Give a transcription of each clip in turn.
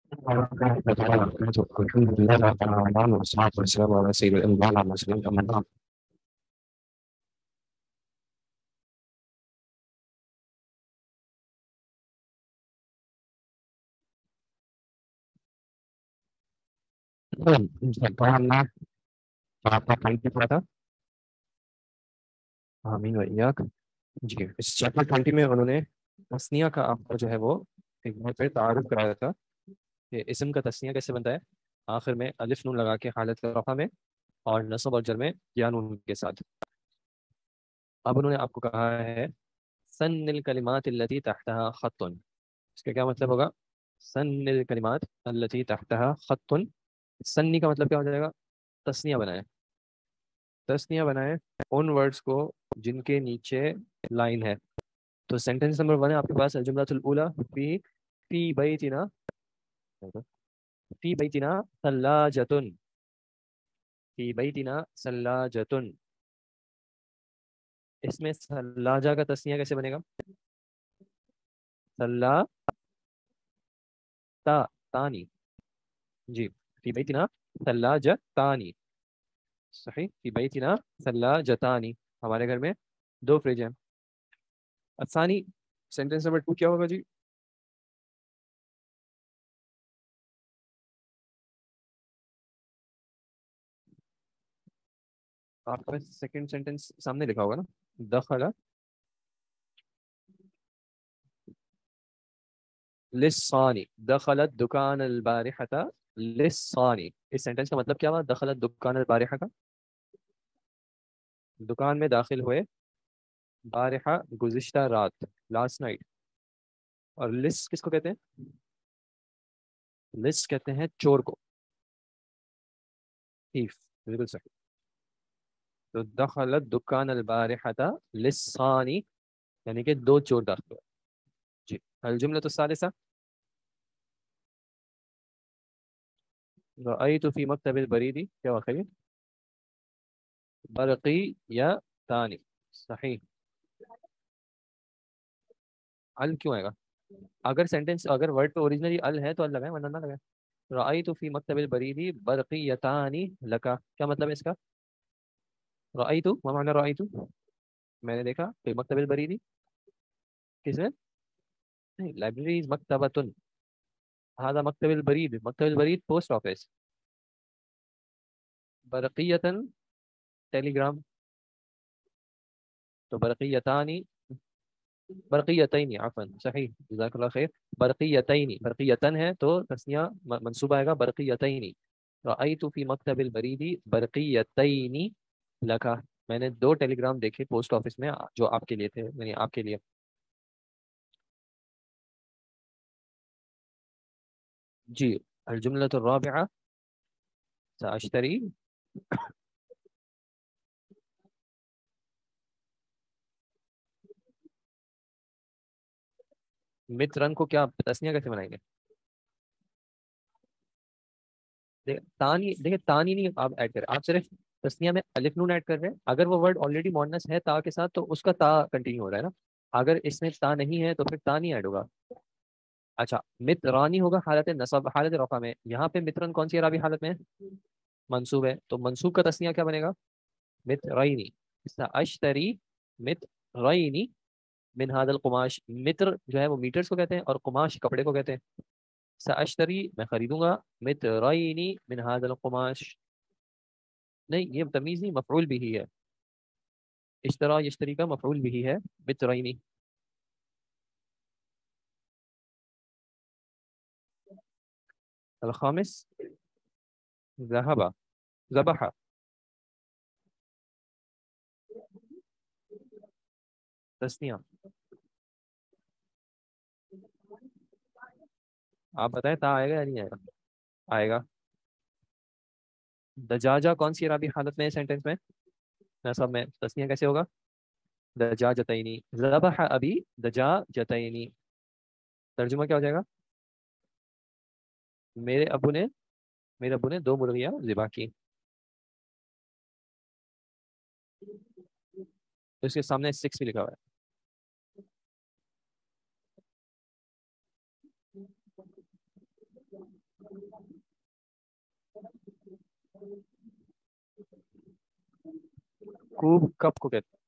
الحمد لله رب العالمين والصلاة والسلام على سيد الأنبياء والمرسلين أما بعد. طبعا आपका पॉइंट क्या था? आमीन व इय्याक। जी, इस चैप्टर 20 में उन्होंने तस्निया का आपको जो है वो एक बार फिर तारुफ कराया था कि इसम का तस्निया कैसे बनता है। आखिर में अलिफ नून लगा के हालत रफा में और नस्ब और जर में या नून के साथ। अब उन्होंने आपको कहा है सन्निल कलिमात अल्लती तहतहा खत्तुन। इसका क्या मतलब होगा? सन्निल कलिमात अल्लती तहतहा खत्तुन। सन्नी का मतलब क्या हो जाएगा? तस्निया बनाए। तस्निया बनाए उन वर्ड्स को जिनके नीचे लाइन है। तो सेंटेंस नंबर 1 है आपके पास जुमलातुल ऊला फी बैतिना, फी बैतिना सल्लाजतुन, फी बैतिना सल्लाजतुन। इसमें सल्लाजा का तस्निया कैसे बनेगा? सल्ला ता तानी। जी, फी बैतिना सल्लाजतानी। सही, फी बैतिना सल्लाजतानी। हमारे घर में दो फ्रिज हैं। आसानी, सेंटेंस नंबर 2 क्या होगा जी? आपका सेकंड सेंटेंस सामने लिखा होगा ना, दखला लिस्सानी, दखलत दुकान अल बारिहता लिस्सानी। इस सेंटेंस का मतलब क्या हुआ? दखलत दुकान अल बारिहा का, दुकान में दाखिल हुए, बारिहा गुज़िश्ता रात, लास्ट नाइट। और लिस किसको कहते हैं? लिस कहते हैं चोर को, थीफ। बिल्कुल सही। तो दखलत दुकान अल बारिहता लिस्सानी, यानी कि दो चोर दाखिल हुए। जी, अल जुमला तो सालिसा रअयतु फी मक्तबिल बरीदी, क्या वाकई बरक़ी या तानी। सही। अल क्यों आएगा? अगर सेंटेंस, अगर वर्ड पे ओरिजिनली अल है तो अल लगाए, वरना ना लगाए। रअयतु फी मक्तबिल बरीदी बरक़ियतानी लका, क्या मतलब है इसका? रअयतु, मा माना रअयतु? मैंने देखा। फी मक्तबिल बरीदी किसमें? नहीं, लाइब्रेरी मक्तबतुन, हादा मक्तबिल बरीद, मक्तबिल बरीद पोस्ट ऑफिस, बरक़ियतन टेलीग्राम। तो बरक़ियतानी, बरक़ियतैनी अफ़वन, सही, जज़ाकल्लाह खैर। बरक़ियतैनी, बरक़ियतन है तो तस्निया मंसूब आएगा बरक़ियतैनी। रअयतु फी मक्तबिल बरीदी बरक़ियतैनी लका। मैंने दो टेलीग्राम देखे पोस्ट ऑफिस में जो आपके लिए थे, यानी आपके लिए। जी, अलजुमलतु राबिआ साअश्तरी। मित्रन को क्या तस्निया कैसे बनाएंगे? तानी, देखिए तानी नहीं आप ऐड करें, आप सिर्फ तस्निया में अलिफ नून ऐड कर रहे हैं। अगर वो वर्ड ऑलरेडी मोनस है ता के साथ तो उसका ता कंटिन्यू हो रहा है ना। अगर इसमें ता नहीं है तो फिर ता नहीं ऐड होगा। अच्छा, मित्रानी होगा हालत नसब, हालत रफा में। यहाँ पे मित्रन कौन सी अरबी हालत में है? मंसूब है, तो मंसूब का तस्निया क्या बनेगा? मित्रैनी। अश्तरी मित्रैनी मिन हादल कुमाश। मित्र जो है वो मीटर्स को कहते हैं और कुमाश कपड़े को कहते हैं। अश्तरी मैं खरीदूंगा, मित्रैनी मिन हादल कुमाश। नहीं, ये तमीज नहीं, मफरूल भी ही है। इश्तरा यश्तरी का मफरूल भी ही है, मित्रैनी। अल खामिस ज़हबा, ज़बहा। तस्निया, आप बताएं ता आएगा या नहीं आएगा? आएगा। दजाजा कौन सी अरबी हालत में है सेंटेंस में? नसब में, तस्निया कैसे होगा? दजाजतैनी, ज़बह अबी दजाजतैनी। तर्जुमा क्या हो जाएगा? मेरे अबू ने, मेरे अबू ने दो मुर्गियां ज़िबा की। तो इसके सामने 6 भी लिखा हुआ है। कूब कप को कहते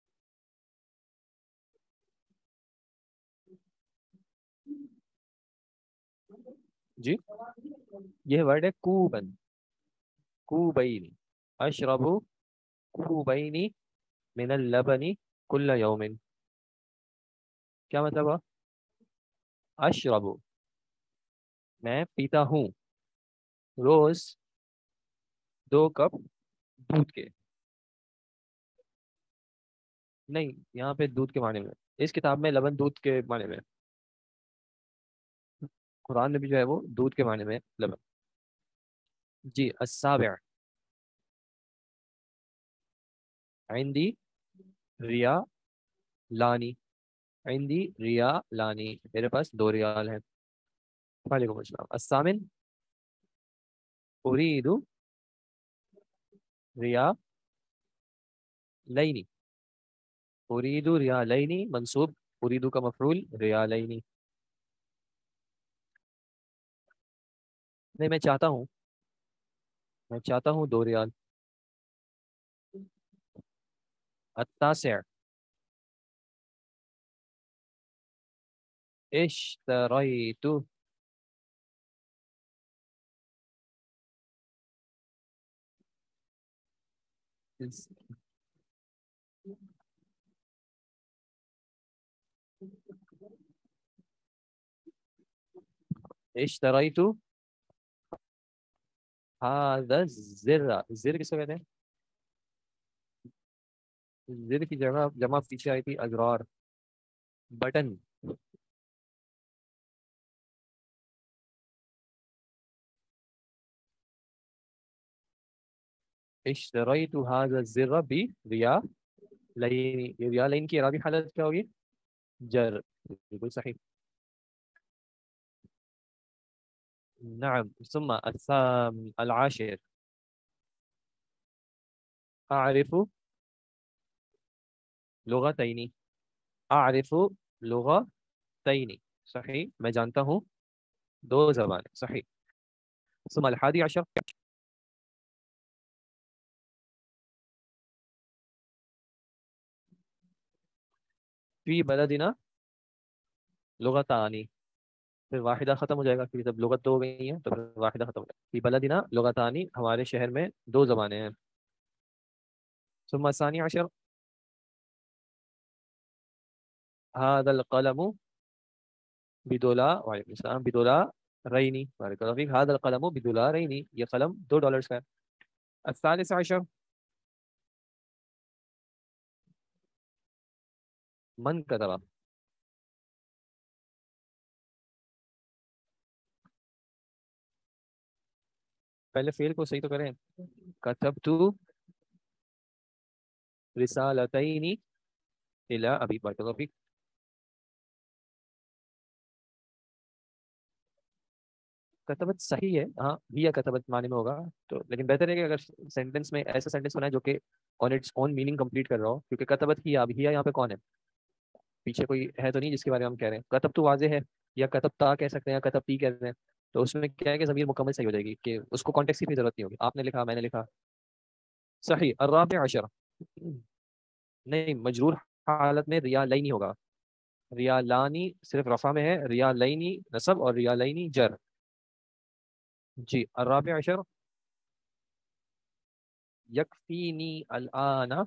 हैं जी? ये वर्ड है कूबन, कूबैनी। अशरबु कूबैनी मिनल लबनी कुल्ल यौमिन। क्या मतलब हुआ? अशरबु, मैं पीता हूँ रोज 2 कप दूध के। नहीं, यहाँ पे दूध के माने में, इस किताब में लबन दूध के माने में, कुरान में भी जो है वो दूध के माने में लबन। जी, अस्साबिअ, इंदी रिया लानी, इंदी रिया लानी, मेरे पास 2 रियाल है। वालेकुम अस्सलाम। अस्सामिन, उरीदु रिया लैनी, उरीदु रिया लैनी मंसूब, उरीदु का मफरूल रिया लैनी। नहीं, मैं चाहता हूँ 2 रियाल। التاسع اشتريت، اشتريت هذا الزر، الزر किसको कहते हैं? जिर की जगह जमा पीछे आई थी अजरार, बटन। इश्तरैतु हाज़ा ज़िर्र बि रियालैन, ये रियालैन की इराबी हालत क्या होगी? जर, बिल्कुल सही। नअम, सुम्मा अल-आशिर, अअरिफु लुगतैनी, अअरिफु लुगतैनी, सही, मैं जानता हूँ 2 ज़बानें, सही। सुम्मा अल-हादी अशर, फी बलदिना लुगतानी, फिर वाहिदा खत्म हो जाएगा क्योंकि जब लुगत 2 हो गई है तो फिर वाहिदा खत्म हो जाएगा। फी बलदिना लुगतानी, हमारे शहर में 2 ज़बानें हैं। सुम्मा सानी अशर, हादल कलमु बिदोला, वालेकुम सलाम, बिदोला रईनी, बारक फीक, हादल कलमु बिदोला रईनी, ये कलम $2 का है। الثالث عشر मन कतबा, पहले फेल को सही तो करें। कतबतु रिसालतैनी इला अबी, बारक फीक। कतबत सही है, हाँ भी या कतबत माने में होगा, तो लेकिन बेहतर है कि अगर सेंटेंस में ऐसा सेंटेंस बनाए जो कि on its own meaning complete कर रहा हो, क्योंकि कतबत ही या यहाँ पे कौन है? पीछे कोई है तो नहीं जिसके बारे में हम कह रहे हैं? कतब तो वाजे है, या कतब ता कह सकते हैं, या कतब ती कह रहे हैं, तो उसमें क्या है कि ज़मीर मुकम्मल सही हो जाएगी, कि उसको कॉन्टेक्स्ट की भी जरूरत नहीं होगी, आपने लिखा मैंने लिखा। सही। अर्राबि अशर, नहीं, मजरूर हालत में रिया लई नहीं होगा, रिया लानी सिर्फ रफा में है, रिया लईनी नसब और रिया लईनी जर। जी, अर्राबि अशर, यकफीनी अल-आना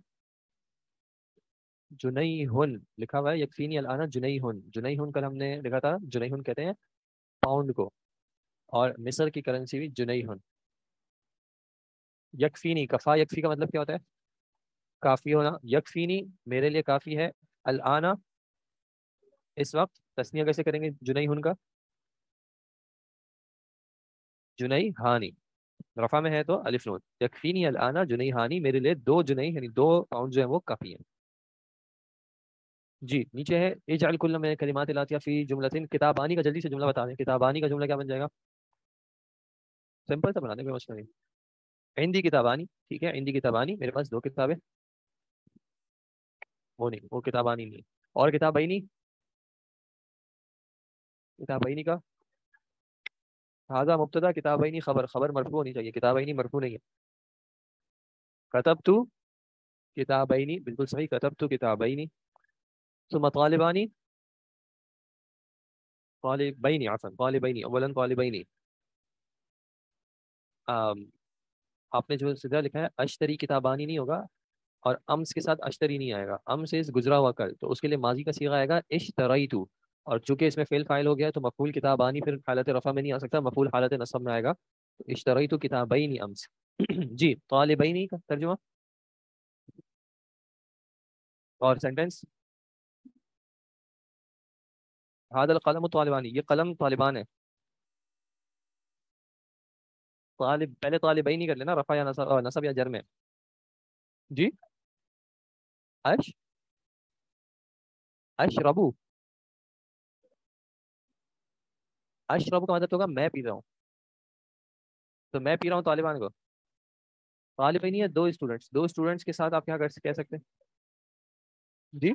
जुनैहुन, लिखा हुआ है यकफीनी अल-आना जुनैहुन, जुनैहुन कल हमने लिखा था, जुनैहुन कहते हैं पाउंड को, और मिस्र की करेंसी भी जुनैहुन। यकफीनी, कफा यकफी का मतलब क्या होता है? काफी होना। यकफीनी, मेरे लिए काफी है। अल-आना, इस वक्त, तस्निया कैसे करेंगे जुनैहुन का? जुनई हानी, रफा में है तो अलिफ नून। यकफीनी अल-आना जुनई हानी, मेरे लिए 2 जुनई यानी 2 पाउंड जो है वो काफी है। जी, नीचे है इजअल कुल्ल में कलिमात लातिया फी जुमलतिन, किताबानी का जल्दी से जुमला बता दें, किताबानी का जुमला क्या बन जाएगा? सिंपल सा बना दें, कोई मसला नहीं। हिंदी किताबानी, ठीक है, हिंदी किताबानी, मेरे पास 2 किताबें। वो नहीं, वो किताबानी नहीं। और किताबैनी, किताबैनी का ھذا مبتدا کتابین خبر، خبر مرفوع ہونی چاہیے، کتابین مرفوع نہیں ہے. کتبت کتابین بالکل صحیح، کتبت کتابین. ثم طالبان طالبین، عفوا طالبین، اولا طالبین. آپ نے جو سیدھا لکھا ہے اشتری کتابانی نہیں ہوگا، اور امس کے ساتھ اشتری نہیں آئے گا. امس از گزرا ہوا کل، تو اس کے لیے ماضی کا صیغہ آئے گا اشتریتو. اور چونکہ اس میں فعل فاعل ہو گیا ہے تو مفعول کتابانی پھر حالت رفع میں نہیں آ سکتا، مفعول حالت نصب میں آئے گا. تو اشتریتو کتابین امس. جی طالبین کا ترجمہ اور سینٹینس. هذا القلم طالبانی، یہ قلم طالبان ہے. طالب پہلے طالبین ہی کر لینا، رفع یا نصب یا جر میں. جی اش اشربو، اشربو کا مطلب ہوگا میں پی رہا ہوں، تو میں پی رہا ہوں طالبان کو. طالبین ہے دو اسٹوڈنٹس، دو اسٹوڈنٹس کے ساتھ آپ کیا کہہ سکتے ہیں. جی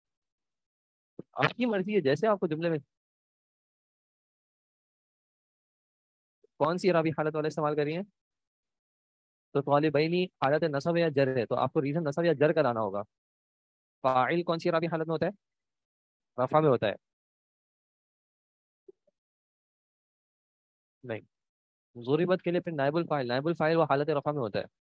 آپ کی مرضی ہے، جیسے آپ کو جملے میں کون سی رابی حالت والے استعمال کر رہی ہیں. تو طالبینی حالت نصب یا جر ہے، تو آپ کو ریزن نصب یا جر کرانا ہوگا. فاعل کون سی رابی حالت میں ہوتا ہے، رفع میں ہوتا ہے. نہیں، ضربت کے لیے پھر نائب الفاعل، نائب الفاعل وہ حالت رفع میں ہوتا ہے.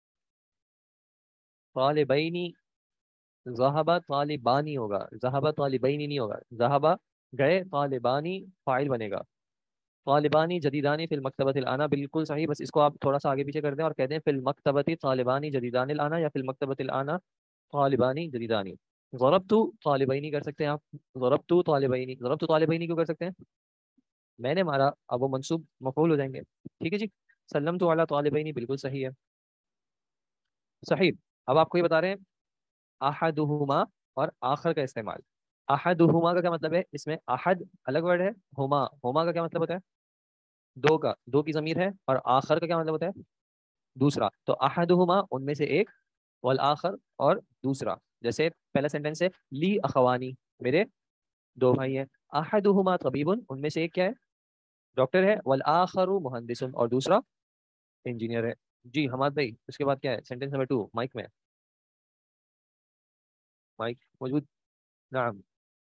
طالبینی ذہبا طالبانی ہوگا، ذہبا طالبینی نہیں ہوگا. ذہبا گئے، طالبانی فاعل بنے گا. طالبانی جدیدانی فی المکتبۃ الانا، بالکل صحیح. بس اس کو آپ تھوڑا سا آگے پیچھے کر دیں اور کہہ دیں فی المکتبۃ طالبانی جدیدان الانا، یا فی المکتبۃ الانا طالبانی جدیدانی. ضربت طالبینی کر سکتے ہیں آپ، ضربت طالبینی، ضربت طالبینی کیوں کر سکتے ہیں، میں نے مارا، اب وہ منصوب مفعول ہو جائیں گے. ٹھیک ہے جی. سلمت علی طالبینی بالکل صحیح ہے. صحیح. اب آپ کو یہ بتا رہے ہیں احدہما اور آخر کا استعمال. احدہما کا کیا مطلب ہے، اس میں احد الگ ورڈ ہے، ہما، ہما کا کیا مطلب ہوتا ہے، دو کا، دو کی ضمیر ہے، اور آخر کا کیا مطلب ہوتا ہے دوسرا. تو احدہما ان میں سے ایک، والآخر اور دوسرا. جیسے پہلا سینٹینس ہے لی اخوانی، میرے دو بھائی ہیں. احدہما طبیب، ان میں سے ایک کیا ہے، ڈاکٹر ہے. والآخر مہندس، اور دوسرا انجینئر ہے. جی حماد بھائی اس کے بعد کیا ہے، سینٹینس نمبر 2 مائک میں، مائک موجود. نعم.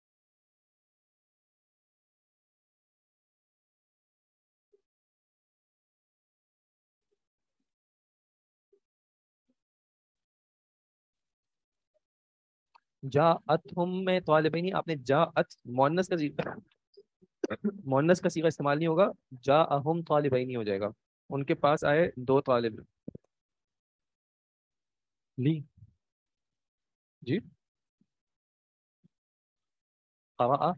جاءتہم میں طالبین، آپ نے جاءت مؤنث کا مؤنث کا صیغہ استعمال نہیں ہوگا، جاءہم طالبین ہو جائے گا. ان کے پاس آئے دو طالب. لی جی قرأ،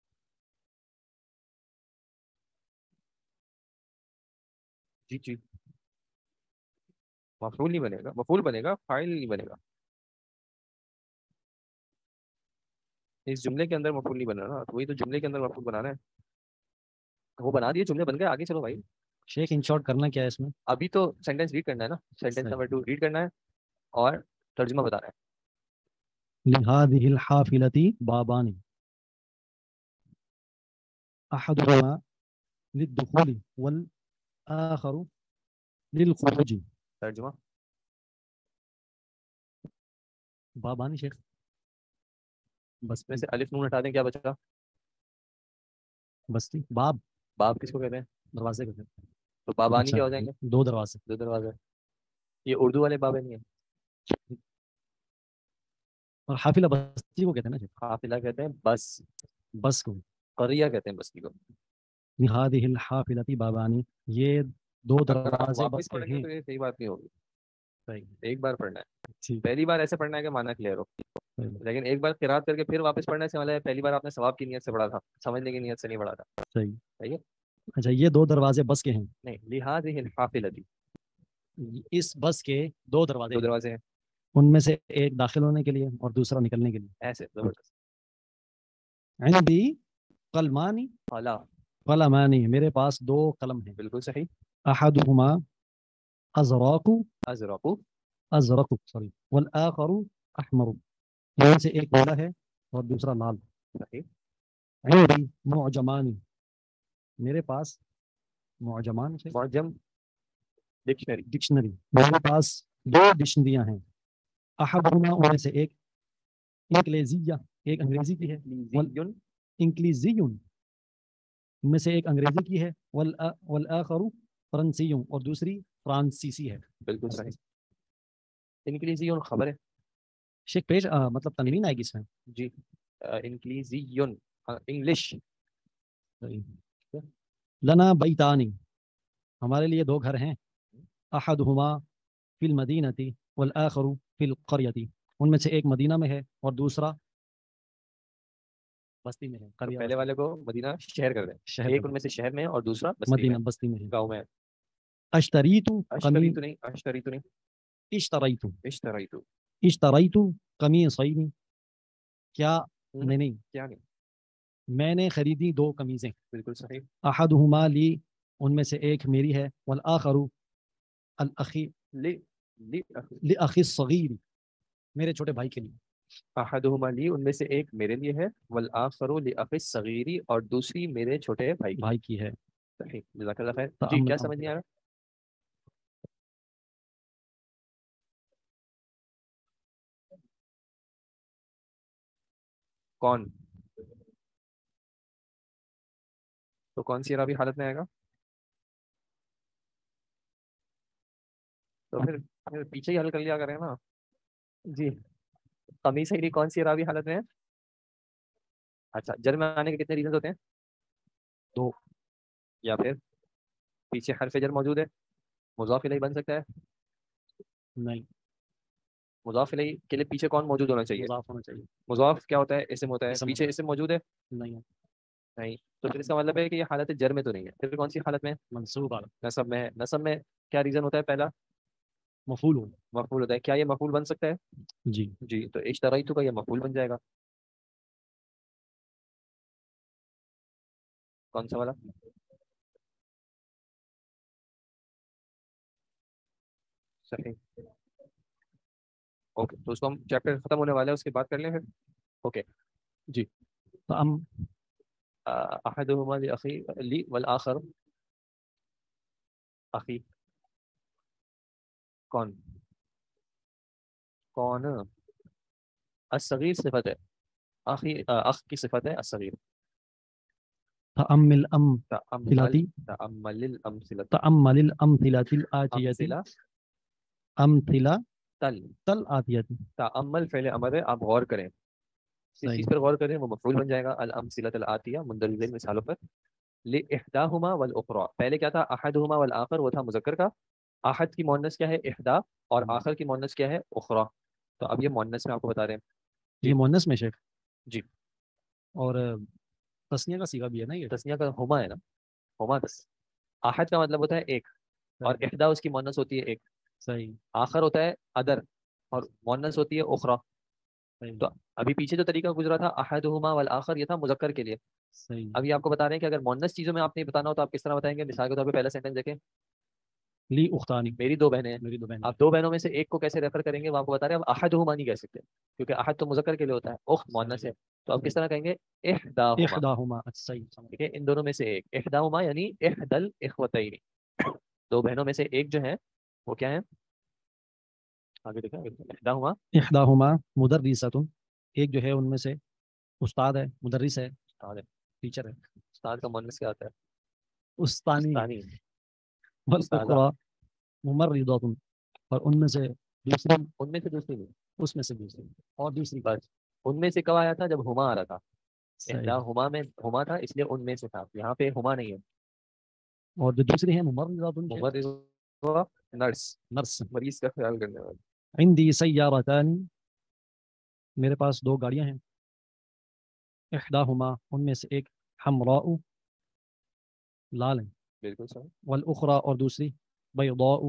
جی جی مفعول نہیں بنے گا، مفعول بنے گا، فاعل نہیں بنے گا. اس جملے کے اندر مفعول نہیں بنا نا، وہی تو جملے کے اندر مفعول بنانا ہے. وہ بنا دیے، جملے بن گئے، آگے چلو بھائی. شیخ ان شارٹ کرنا کیا ہے اس میں؟ ابھی تو سینٹینس ریڈ کرنا ہے نا، سینٹینس صحیح. نمبر 2 ریڈ کرنا ہے اور ترجمہ بتانا ہے. لهذه الحافلة بابان، أحدهما للدخول والآخر للخروج. ترجمہ بابان شیخ بس میں سے الف نون ہٹا دیں، کیا بچا؟ بستی. باب باب کس کو کہتے ہیں، دروازے کا. تو بابانی اچھا کیا ہو جائیں گے، دو دروازے. دو دروازے. یہ اردو والے بابے نہیں ہیں. اور حافلہ بستی کو کہتے ہیں نا شیخ، حافلہ کہتے ہیں بس، بس کو. قریہ کہتے ہیں بستی کو. لهذه الحافلة بابان، یہ دو اگر آپ دروازے بس واپس کے پڑھیں گے ہیں. تو یہ صحیح بات نہیں ہوگی. صحیح. ایک بار پڑھنا ہے، ٹھیک. پہلی بار ایسے پڑھنا ہے کہ معنی کلیئر ہو. صحیح. لیکن ایک بار قرات کر کے پھر واپس پڑھنے سے والا ہے پہلی بار آپ نے ثواب کی نیت سے پڑھا تھا، سمجھنے کی نیت سے نہیں پڑھا تھا. صحیح. صحیح ہے. اچھا یہ دو دروازے بس کے ہیں. نہیں، لہٰذہ الحافلۃ، اس بس کے دو دروازے دو ہیں، دروازے ہیں. ان میں سے ایک داخل ہونے کے لیے اور دوسرا نکلنے کے لیے. ایسے زبردست. عندی قلمانی اعلیٰ، قلمانی، میرے پاس دو قلم ہیں. بالکل صحیح. احدهما ازرق، ازرق، ازرق سوری، والآخر احمر، ان سے ایک نیلا ہے اور دوسرا لال. صحیح. عندي معجمانی، میرے پاس معجمان سے معجم ڈکشنری. ڈکشنری. میرے پاس 2 ڈکشنریاں ہیں. احدہما ان میں سے ایک انگلیزیہ ایک انگریزی کی ہے. انگلیزی انگلیزی ان میں سے ایک انگریزی کی ہے. والآخر فرنسی اور دوسری فرانسیسی ہے. بالکل صحیح. انگلیزی خبر ہے شیخ پیش مطلب تنوین آئے گی اس میں. جی انگلیزی انگلش. لنا بیتانی ہمارے لیے 2 گھر ہیں. احدہما فی المدینۃ والآخر فی القریۃ ان میں سے ایک مدینہ میں ہے اور دوسرا بستی میں ہے. پہلے والے کو مدینہ شہر کر دیں. ایک ان میں سے شہر میں اور دوسرا مدینہ بستی میں ہے. گاؤں میں. اشتریت قمیصین کیا نہیں کیا نہیں میں نے خریدی 2 قمیضیں. بالکل صحیح. احدہما لی ان میں سے ایک میری ہے. والآخر الاخی لاخی الصغیر میرے چھوٹے بھائی کے لیے. احدہما لی ان میں سے ایک میرے لیے ہے. والآخر لاخی الصغیر اور دوسری میرے چھوٹے بھائی کی ہے. صحیح. جزاک اللہ خیر. جی کیا سمجھ نہیں آ رہا؟ کون سی اعرابی حالت میں آئے گا؟ تو پھر پیچھے ہی حل کر لیا کریں نا. جی قمیص ہی کون سی اعرابی حالت میں ہے؟ اچھا جر میں آنے کے کتنے ریزنز ہوتے ہیں؟ 2. یا پھر پیچھے حرف جر موجود ہے. مضاف الیہ بن سکتا ہے؟ نہیں. مضاف الیہ کے لیے پیچھے کون موجود ہونا چاہیے؟ مضاف ہونا چاہیے. مضاف کیا ہوتا ہے؟ اسم ہوتا ہے. پیچھے اسم موجود ہے؟ نہیں. تو پھر اس کا مطلب ہے کہ یہ حالت جر میں تو نہیں ہے. پھر کون سی حالت میں؟ منصوب حالت. نصب میں ہے. نصب میں کیا ریزن ہوتا ہے؟ پہلا مفعول ہوتا ہے. کیا یہ مفعول بن سکتا ہے؟ جی تو اشتریت کا یہ مفعول بن جائے گا. کون سا والا؟ صحیح. اوکے تو اس کو ہم چیپٹر ختم ہونے والا ہے اس کے بعد کر لیں پھر. اوکے جی. احدہما لاخی لی والآخر اخی. کون الصغیر صفت ہے. اخ کی صفت ہے الصغیر. تأمل تأمل الامثلۃ الآتیۃ امثلہ تل آتیۃ. تأمل فعل امر ہے. آپ غور کریں. اس چیز پر غور کریں وہ مفعول بن جائے گا. الامثلۃ الآتیہ مندرجہ ذیل مثالوں پر. لإحداہما والأخرى پہلے کیا تھا؟ احدہما والآخر وہ تھا مذکر کا. احد کی مؤنث کیا ہے؟ احدا. اور آخر کی مؤنث کیا ہے؟ اخرى. تو اب یہ مؤنث میں آپ کو بتا رہے ہیں. یہ مؤنث میں شیخ. جی اور تسنیہ کا صیغہ بھی ہے نا. یہ تسنیہ کا ہما ہے نا. ہما احد کا مطلب ہوتا ہے ایک اور احدا اس کی مؤنث ہوتی ہے ایک. صحیح. آخر ہوتا ہے ادر اور مؤنث ہوتی ہے اخرى. تو ابھی پیچھے جو طریقہ گزرا تھا احدہما والآخر یہ تھا مذکر کے لیے. صحیح. ابھی آپ کو بتا رہے ہیں کہ اگر مؤنث چیزوں میں آپ نے بتانا ہو تو آپ کس طرح بتائیں گے؟ مثال کے طور پہ پہلا سینٹنس دیکھیں. لی اختانی میری 2 بہنیں ہیں. آپ 2 بہنوں میں سے ایک کو کیسے ریفر کریں گے وہ آپ کو بتا رہے ہیں. اب احدہما نہیں کہہ سکتے کیونکہ احد تو مذکر کے لیے ہوتا ہے. اخت مؤنث ہے. تو آپ کس طرح کہیں گے؟ احداہما. صحیح. ٹھیک ہے. ان دونوں میں سے ایک. احداہما یعنی احدى الاخوتین. 2 بہنوں میں سے ایک جو ہے وہ کیا ہے؟ آگے دیکھیں. احداہما مدرسۃ ایک جو ہے ان میں سے استاد ہے. مدرس ہے. استاد ہے. ٹیچر ہے. استاد کا مؤنث کیا ہوتا ہے؟ استانی. والاخرى ممرضۃ اور ان میں سے دوسری. ان میں سے دوسری نہیں. اس میں سے دوسری اور دوسری. بس ان میں سے کب آیا تھا؟ جب ہما آ رہا تھا. احداہما میں ہما تھا اس لیے ان میں سے تھا. یہاں پہ ہما نہیں ہے. اور جو دوسری ہیں ممرضۃ نرس مریض کا خیال کرنے والی. عندي سیارتان میرے پاس 2 گاڑیاں ہیں. احداہما ان میں سے ایک حمراء لال ہے. بالکل صحیح. والاخرى اور دوسری بیضاء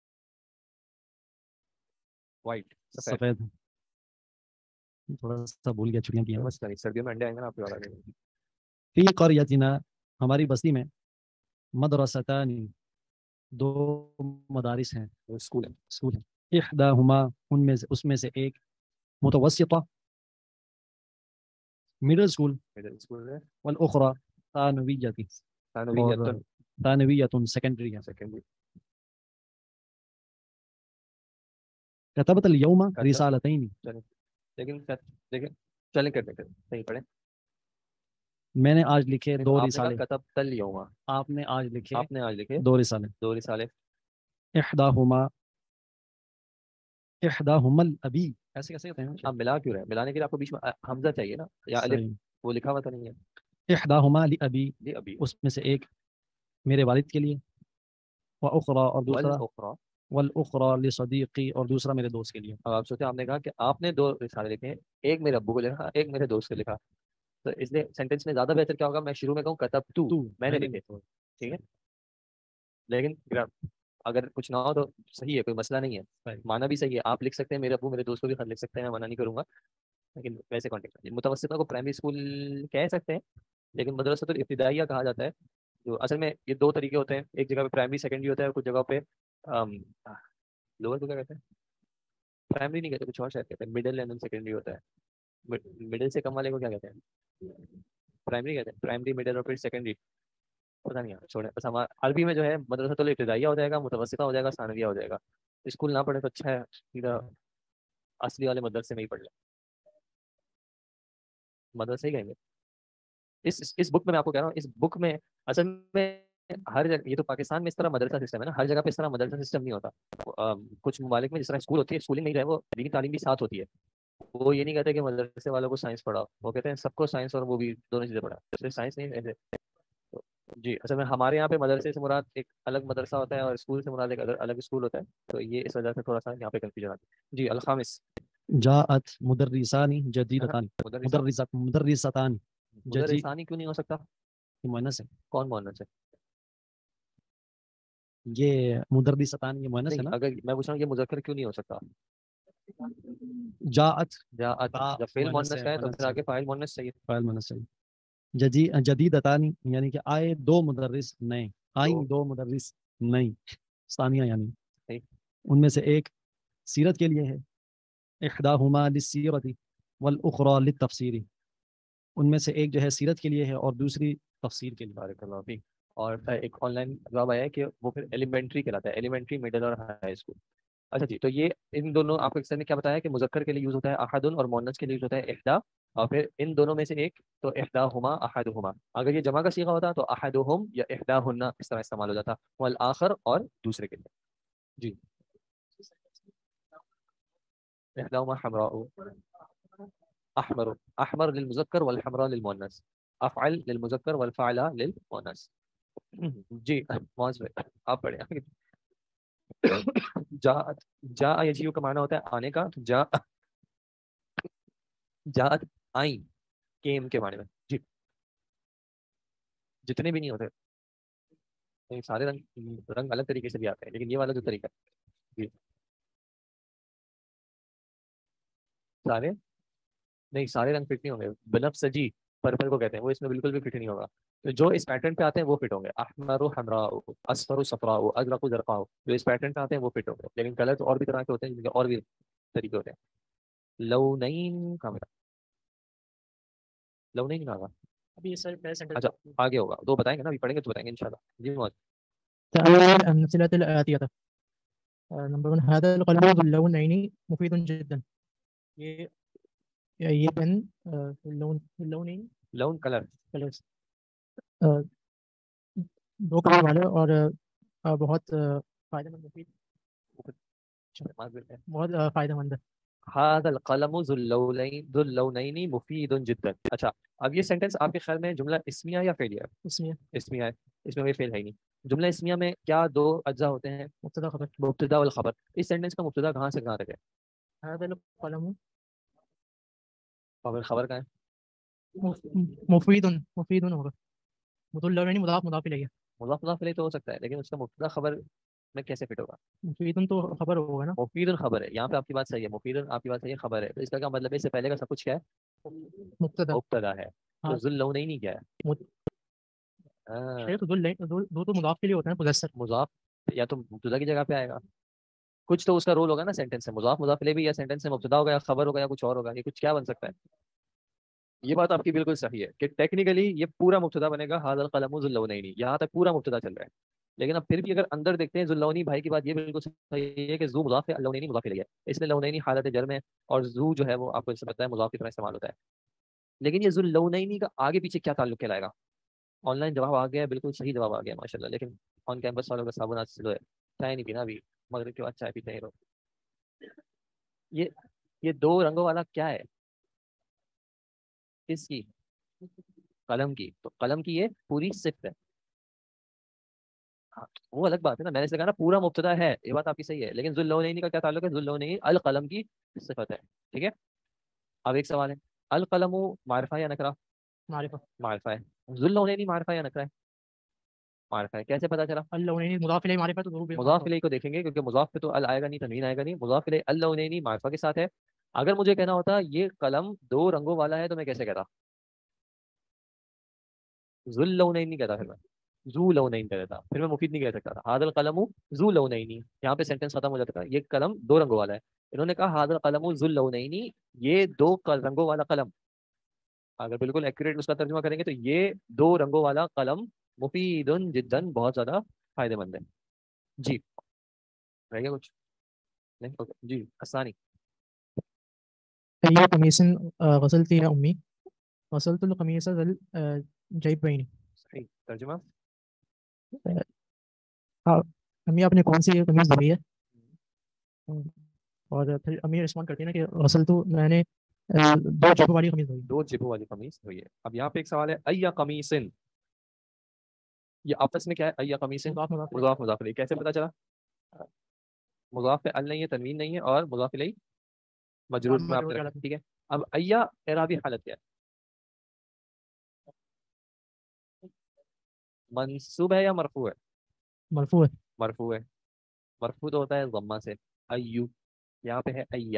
وائٹ سفید. تھوڑا سا بھول گیا چھٹیاں کی ہیں. بس سردیوں میں انڈے آئیں گے نا آپ کے. فی قریتنا ہماری بستی میں مدرستان 2 مدارس ہیں. اسکول ہے. احداہما ان میں سے اس میں سے ایک متوسطہ مڈل اسکول. ہے. والاخرى ثانویہ ثانویۃ سیکنڈری ہے. سیکنڈری. کتبت الیوم رسالتین. لیکن چلیں کرتے صحیح پڑھیں. میں نے آج لکھے دو رسالے. کتبت الیوم, آپ نے آج لکھے آپ نے آج لکھے دو رسالے. دو رسالے. احداہما الابی, ایسے کیسے کہتے ہیں؟ آپ ملا کیوں رہے ہیں؟ ملانے کے لیے آپ کو بیچ میں حمزہ چاہیے نا, یا الف وہ لکھا ہوا تو نہیں ہے. احداہما لابی, ابھی اس میں سے ایک میرے والد کے لیے, واخری, اور دوسرا والاخری لصدیقی, اور دوسرا میرے دوست کے لیے. اب آپ سوچیں, آپ نے کہا کہ آپ نے دو رسالے لکھے ہیں, ایک میرے ابو کو لکھا, ایک میرے دوست کو لکھا, تو اس لیے سینٹینس میں زیادہ بہتر کیا ہوگا, میں شروع میں کہوں کتبتو, میں نے لکھے. ٹھیک ہے, لیکن اگر کچھ نہ ہو تو صحیح ہے, کوئی مسئلہ نہیں ہے, مانا بھی صحیح ہے, آپ لکھ سکتے ہیں, میرے ابو میرے دوست کو بھی خط لکھ سکتے ہیں, میں منع نہیں کروں گا. لیکن ویسے کانٹیکٹ متوسطہ کو پرائمری اسکول کہہ سکتے ہیں, لیکن مدرسۃ الابتدائیہ کہا جاتا ہے. جو اصل میں یہ دو طریقے ہوتے ہیں, ایک جگہ پہ پرائمری سیکنڈری ہوتا ہے, اور کچھ جگہ پہ لوور کو کیا کہتے ہیں, پرائمری نہیں کہتے, کچھ اور شاید کہتے ہیں, مڈل اینڈ سیکنڈری ہوتا ہے. مڈل سے کم والے کو کیا کہتے ہیں, پرائمری کہتے ہیں, پرائمری مڈل اور پھر سیکنڈری, پتہ نہیں ہے, چھوڑیں. بس ہمارا عربی میں جو ہے مدرسۃ الابتدائیہ ہو جائے گا, متوسطہ ہو جائے گا, ثانویہ ہو جائے گا. اسکول نہ پڑھے تو اچھا ہے, سیدھا اصلی والے مدرسے میں ہی پڑھ لیں, مدرسے ہی کہیں گے. اس بک میں آپ کو کہہ رہا ہوں, اس بک میں اصل میں ہر جگہ, یہ تو پاکستان میں اس طرح مدرسہ سسٹم ہے نا, ہر جگہ پہ اس طرح مدرسہ سسٹم نہیں ہوتا. کچھ ممالک میں جس طرح اسکول ہوتی ہے, اسکولنگ نہیں رہے, وہ دینی تعلیم بھی ساتھ ہوتی ہے. وہ یہ نہیں کہتے کہ مدرسے والوں کو سائنس پڑھاؤ, وہ کہتے ہیں سب کو سائنس اور وہ بھی دونوں چیزیں پڑھا, سائنس نہیں ایسے. جی, اصل میں ہمارے یہاں پہ مدرسے سے مراد ایک الگ مدرسہ ہوتا ہے, اور اسکول سے مراد ایک الگ اسکول ہوتا ہے, تو یہ اس وجہ سے تھوڑا سا یہاں پہ کنفیوژن آتی ہے. جی, الخامس, جاءت مدرسان جدیدتان, مدرستان مدرسانی کیوں نہیں ہو سکتا, مؤنث ہے. کون مؤنث ہے؟ یہ مدرستان یہ مؤنث ہے نا. اگر میں پوچھ رہا ہوں یہ مذکر کیوں نہیں ہو سکتا, جاءت جب فعل مؤنث کا ہے تو پھر آگے فاعل مؤنث چاہیے. فاعل مؤنث ہے. جدیدتان یعنی کہ آئے دو مدرس نئے, آئیں دو مدرس نئی, ثانیہ یعنی ان میں سے ایک سیرت کے لیے ہے, احداہما للسیرۃ والاخری للتفسیر, ان میں سے ایک جو ہے سیرت کے لیے ہے اور دوسری تفسیر کے لیے. بارک اللہ فیک. اور ایک آن لائن جواب آیا ہے کہ وہ پھر ایلیمنٹری کہلاتا ہے, ایلیمنٹری, مڈل اور ہائی اسکول. اچھا جی, تو یہ ان دونوں آپ کو ایک سر نے کیا بتایا کہ مذکر کے لیے یوز ہوتا ہے احد, اور مؤنث کے لیے یوز ہوتا ہے احدا, اور پھر ان دونوں میں سے ایک, تو احداہما احدہما. اگر یہ جمع کا صیغہ ہوتا تو احدہم یا احداہن اس طرح استعمال ہو جاتا, والآخر اور دوسرے کے لیے. جی, احداہما حمراء, احمر, احمر للمذکر والحمراء للمؤنث, افعل للمذکر والفعل للمؤنث. جی معاذ بھائی آپ پڑھیں. جاء یجیء کا معنی ہوتا ہے آنے کا, تو جاءت آئیں کیم کے معنی میں. جی, جتنے بھی نہیں ہوتے, سارے رنگ الگ طریقے سے بھی آتے ہیں, لیکن یہ والا جو طریقہ ہے, جی سارے نہیں, سارے رنگ فٹ نہیں ہوں گے. بنفسجی پرپل کو کہتے ہیں, وہ اس میں بالکل بھی فٹ نہیں ہوگا. تو جو اس پیٹرن پہ آتے ہیں وہ فٹ ہوں گے, احمر حمراء, اصفر صفراء, ازرق زرقاء, جو اس پیٹرن پہ آتے ہیں وہ فٹ ہوں گے. لیکن کلر اور بھی طرح کے ہوتے ہیں, جن کے اور بھی طریقے ہوتے ہیں. لونین کا مطلب, لونین کا ابھی سر اچھا آگے ہوگا, دو بتائیں گے نا, ابھی پڑھیں گے تو بتائیں گے انشاءاللہ. جی معاذ. الأمثلة الآتية. نمبر 1 هذا القلم ذو اللونين مفيد جدا. یہ پین اللونين لون کلر, کلرز دو کلر والے اور بہت فائدہ مند, مفید, بہت فائدہ مند ہے. هذا القلم ذو اللونين مفيد جدا. اچھا, اب یہ سینٹنس آپ کے خیال میں جملہ اسمیہ یا فعلیہ ہے؟ اسمیہ ہے, اس میں کوئی فعل ہے ہی نہیں. جملہ اسمیہ میں کیا دو اجزاء ہوتے ہیں؟ مبتدا خبر. مبتدا والخبر. اس سینٹنس کا مبتدا کہاں سے کہاں تک ہے؟ هذا القلم اور خبر کا ہے مفید ہوگا. ذو اللونين مضاف مضاف الیہ, مضاف مضاف الیہ تو ہو سکتا ہے, لیکن اس کا مبتدا خبر میں کیسے فٹ ہوگا؟ مفید تو خبر ہوگا نا. مفید خبر ہے, یہاں پہ آپ کی بات صحیح ہے, مفید آپ کی بات صحیح ہے, خبر ہے. تو اس کا کیا مطلب ہے, اس سے پہلے کا سب کچھ کیا ہے؟ مبتدا ہے. تو ذو اللونین کیا ہے؟ دو تو مضاف کے لیے ہوتا ہے, مذکر مضاف یا تو مبتدا کی جگہ پہ آئے گا, کچھ تو اس کا رول ہوگا نا سینٹینس سے. مضاف مضاف الیہ بھی یا سینٹینس سے مبتدا ہوگا یا خبر ہوگا یا کچھ اور ہوگا, یہ کچھ کیا بن سکتا ہے؟ یہ بات آپ کی بالکل صحیح ہے کہ ٹیکنیکلی یہ پورا مبتدا بنے گا ھذا القلم ذو اللونین، یہاں تک پورا مبتدا چل رہا ہے. لیکن اب پھر بھی اگر اندر دیکھتے ہیں ذو اللونین بھائی کی بات یہ بالکل صحیح ہے کہ ذو مضاف ہے، اللونین مضاف الیہ ہے، اس لیے لونین حالت جر میں، اور ذو جو ہے وہ آپ کو اس سے پتہ ہے مضاف کی طرح استعمال ہوتا ہے. لیکن یہ ذو اللونین کا آگے پیچھے کیا تعلق کہلائے گا؟ آن لائن جواب آ گیا ہے، بالکل صحیح جواب آ گیا ماشاء اللہ. لیکن آن کیمپس والوں کا صابن آج سے ہے، چائے نہیں پینا ابھی، مغرب کے بعد چائے پیتے ہیں لوگ. یہ دو رنگوں والا کیا ہے؟ کس کی؟ قلم کی. تو قلم کی یہ پوری صفت ہے. ہاں وہ الگ بات ہے نا، میں نے سے کہا نا پورا مبتدا ہے، یہ بات آپ کی صحیح ہے، لیکن ذو اللونین کا کیا تعلق ہے؟ ذو اللونین القلم کی صفت ہے. ٹھیک ہے. اب ایک سوال ہے، القلم معرفہ یا نکرہ؟ معرفہ. معرفہ ہے. ذو اللونین معرفہ یا نکرہ ہے؟ معرفہ ہے. کیسے پتا چلا؟ اللونین مضاف الیہ معرفہ تو ضرور مضاف الیہ کو دیکھیں گے کیونکہ مضاف پہ تو ال آئے گا نہیں، تنوین آئے گا نہیں. مضاف الیہ اللونین معرفہ کے ساتھ ہے. اگر مجھے کہنا ہوتا یہ قلم دو رنگوں والا ہے تو میں کیسے کہتا؟ ذو اللونین نہیں کہتا، پھر میں ذو لونین کہہ دیتا، پھر میں مفید نہیں کہہ سکتا تھا. ھذا القلم ذو لونین، یہاں پہ سینٹینس ختم ہو جاتا تھا، یہ قلم دو رنگوں والا ہے. انہوں نے کہا ھذا القلم ذو لونین، یہ دو رنگوں والا قلم. اگر بالکل ایکوریٹ اس کا ترجمہ کریں گے تو یہ دو رنگوں والا قلم مفید جدا، بہت زیادہ فائدہ مند ہے. جی رہ گیا کچھ؟ نہیں. اوکے جی. الثانی أي قميص غسلت يا أمي؟ غسلت القميص ذا الجيبين. صحیح ترجمہ. امی آپ نے کون سی قمیص دھوئی ہے؟ اور پھر امی رسپونڈ کرتی ہے نا کہ غسل تو میں نے دو جبوں والی قمیص دھوئی. دو جبوں والی قمیص دھوئی ہے. اب یہاں پہ ایک سوال ہے، ایا قمیصن، یہ آپس میں کیا ہے؟ ایا قمیصن مضاف مضاف الیہ. کیسے پتا چلا؟ مضاف پہ ال نہیں ہے، تنوین نہیں ہے، اور مضاف الیہ مجرور میں آپ نے رکھا. ٹھیک ہے. اب ایا اعرابی حالت کیا ہے؟ منصوب ہے یا مرفوع ہے؟ مرفوع ہے. مرفوع ہے. مرفوع تو ہوتا ہے ضمہ سے. ایو یہاں پہ ہے ایا.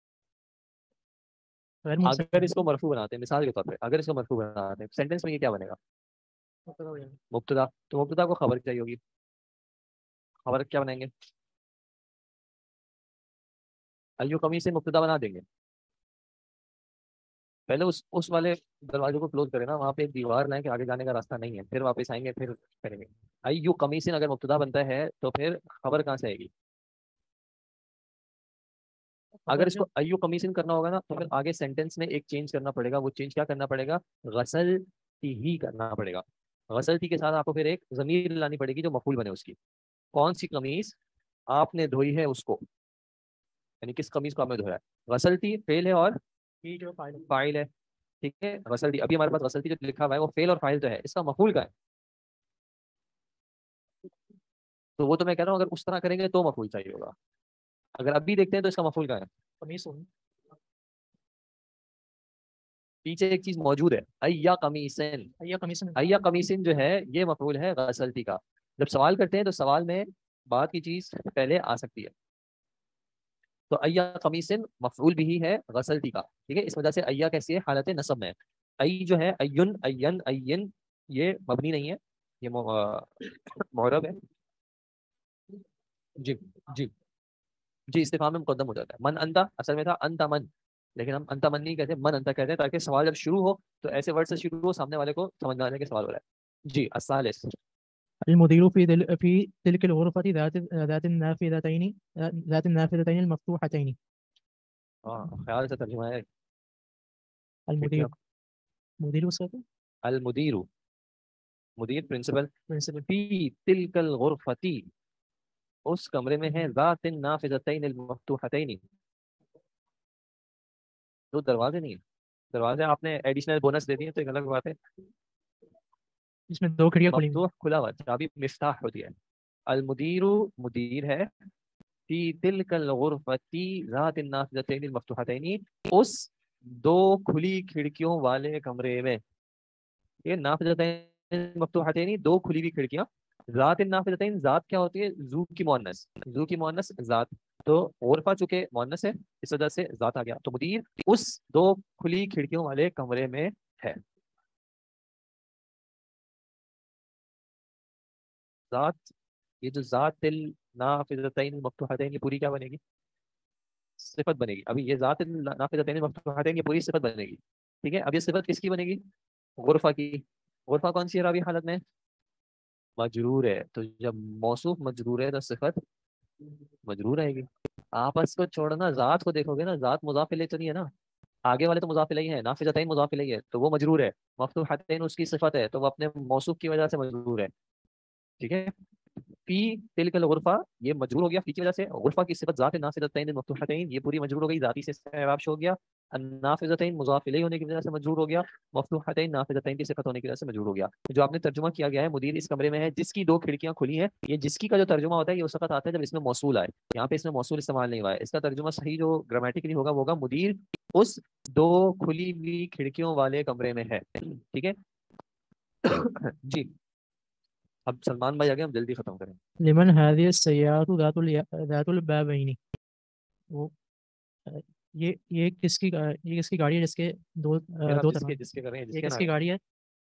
اگر اس کو مرفوع بناتے ہیں مثال کے طور پہ، اگر اس کو مرفوع بناتے ہیں سینٹینس میں یہ کیا بنے گا؟ مبتدا. تو مبتدا کو خبر چاہیے ہوگی، خبر کیا بنائیں گے؟ ایو قمیص سے مبتدا بنا دیں گے. پہلے اس والے دروازے کو کلوز کریں نا، وہاں پہ ایک دیوار لائیں کہ آگے جانے کا راستہ نہیں ہے، پھر واپس آئیں گے پھر کریں گے. ایو قمیص اگر مبتدا بنتا ہے تو پھر خبر کہاں سے آئے گی؟ اگر اس کو ایو قمیص کرنا ہوگا نا تو پھر آگے سینٹینس میں ایک چینج کرنا پڑے گا. وہ چینج کیا کرنا پڑے گا؟ غسلتی ہی کرنا پڑے گا. غسلتی کے ساتھ آپ کو پھر ایک ضمیر لانی پڑے گی جو مفعول بنے اس کی. کون سی قمیص آپ نے دھوئی ہے اس کو، یعنی کس قمیص کو آپ نے دھویا ہے. غسلتی فعل ہے اور فاعل ہے. ٹھیک ہے. غسلتی ابھی ہمارے پاس غسلتی جو لکھا ہوا ہے وہ فعل اور فاعل تو ہے، اس کا مفعول کا ہے. تو وہ تو میں کہہ رہا ہوں اگر اس طرح کریں گے تو مفعول چاہیے ہوگا. اگر ابھی دیکھتے ہیں تو اس کا مفعول کا ہے. پیچھے ایک چیز موجود ہے، ایا قمیصن. ایا قمیصن جو ہے یہ مفعول ہے غسلتی کا. جب سوال کرتے ہیں تو سوال میں بات کی چیز پہلے آ سکتی ہے. تو ایا قمیصن مفعول بھی ہے غسلتی کا. ٹھیک ہے. اس وجہ سے ایا کیسی ہے؟ حالت نصب میں. ای جو ہے این این این، یہ مبنی نہیں ہے، یہ معرب ہے. جی جی جی استفہام میں مقدم ہو جاتا ہے. من انتا اصل میں تھا انتا من، لیکن ہم انتا من نہیں کہتے، من انتا کہتے ہیں تاکہ سوال جب شروع ہو تو ایسے ورڈ سے شروع ہو سامنے والے کو سمجھ میں آنے کے سوال ہو رہا ہے. جی الثالث المدير في تلك الغرفة ذات النافذتين المفتوحتين. خیال سے ترجمہ ہے. المدير مدير اس کا المدیر، مدیر پرنسپل. فی تلک الغرفتی، اس کمرے میں ہے ذات النافذتین المفتوحتین. دو دروازے نہیں ہیں. دروازے آپ نے ایڈیشنل بونس دے دیے تو ایک الگ بات ہے. اس میں دو کھڑکیاں کھلی مفتوح کھلا ہوا، چابی مفتاح ہوتی ہے. المدیر مدیر ہے، فی تلک الغرفتی ذات النافذتین المفتوحتین، اس دو کھلی کھڑکیوں والے کمرے میں. یہ نافذتین مفتوحتین دو کھلی ہوئی کھڑکیاں. ذات النافذتین، ذات کیا ہوتی ہے؟ ذو کی مؤنث، ذو کی مؤنث ذات. تو غرفہ چونکہ مؤنث ہے اس وجہ سے ذات آ گیا. تو مدیر اس دو کھلی کھڑکیوں والے کمرے میں ہے. ذات، یہ جو ذات النافذتین المفتوحتین یہ پوری کیا بنے گی؟ صفت بنے گی. ابھی یہ ذات النافذتین المفتوحتین یہ پوری صفت بنے گی. ٹھیک ہے. اب یہ صفت کس کی بنے گی؟ غرفہ کی. غرفہ کون سی ہے رابی حالت میں؟ مجرور ہے. تو جب موصوف مجرور ہے تو صفت مجرور آئے گی. آپس کو چھوڑنا، ذات کو دیکھو گے نا، ذات مضاف الیہ تو نہیں ہے نا، آگے والے تو مضاف الیہ ہیں، نافذتین مضاف الیہ ہے تو وہ مجرور ہے. مفتوحتین اس کی صفت ہے تو وہ اپنے موصوف کی وجہ سے مجرور ہے. ٹھیک ہے. فی تلک الغرفہ یہ مجرور ہو گیا فی کی وجہ سے. غرفہ کی صفت ذات نافذتین مفتوحتین یہ پوری مجرور ہو گئی، ذاتی سے اعراب شو ہو گیا. النافذتین مضاف الیہ ہونے کی وجہ سے مجرور ہو گیا. مفتوحتین نافذتین کی صفت ہونے کی وجہ سے مجرور ہو گیا. جو آپ نے ترجمہ کیا گیا ہے مدیر اس کمرے میں ہے جس کی 2 کھڑکیاں کھلی ہیں، یہ جس کی کا جو ترجمہ ہوتا ہے یہ اس وقت آتا ہے جب اس میں موصول آئے. یہاں پہ اس میں موصول استعمال نہیں ہوا ہے. اس کا ترجمہ صحیح جو گرامیٹیکلی ہوگا وہ ہوگا مدیر اس 2 کھلی ہوئی کھڑکیوں والے کمرے میں ہے. ٹھیک ہے. جی اب سلمان بھائی آگے، ہم جلدی ختم کریں. لمن هذه السيارة ذات البابين. وہ یہ کس کی گاڑی ہے جس کے دو دروازے؟ جس کے کر رہے ہیں، یہ کس کی گاڑی ہے؟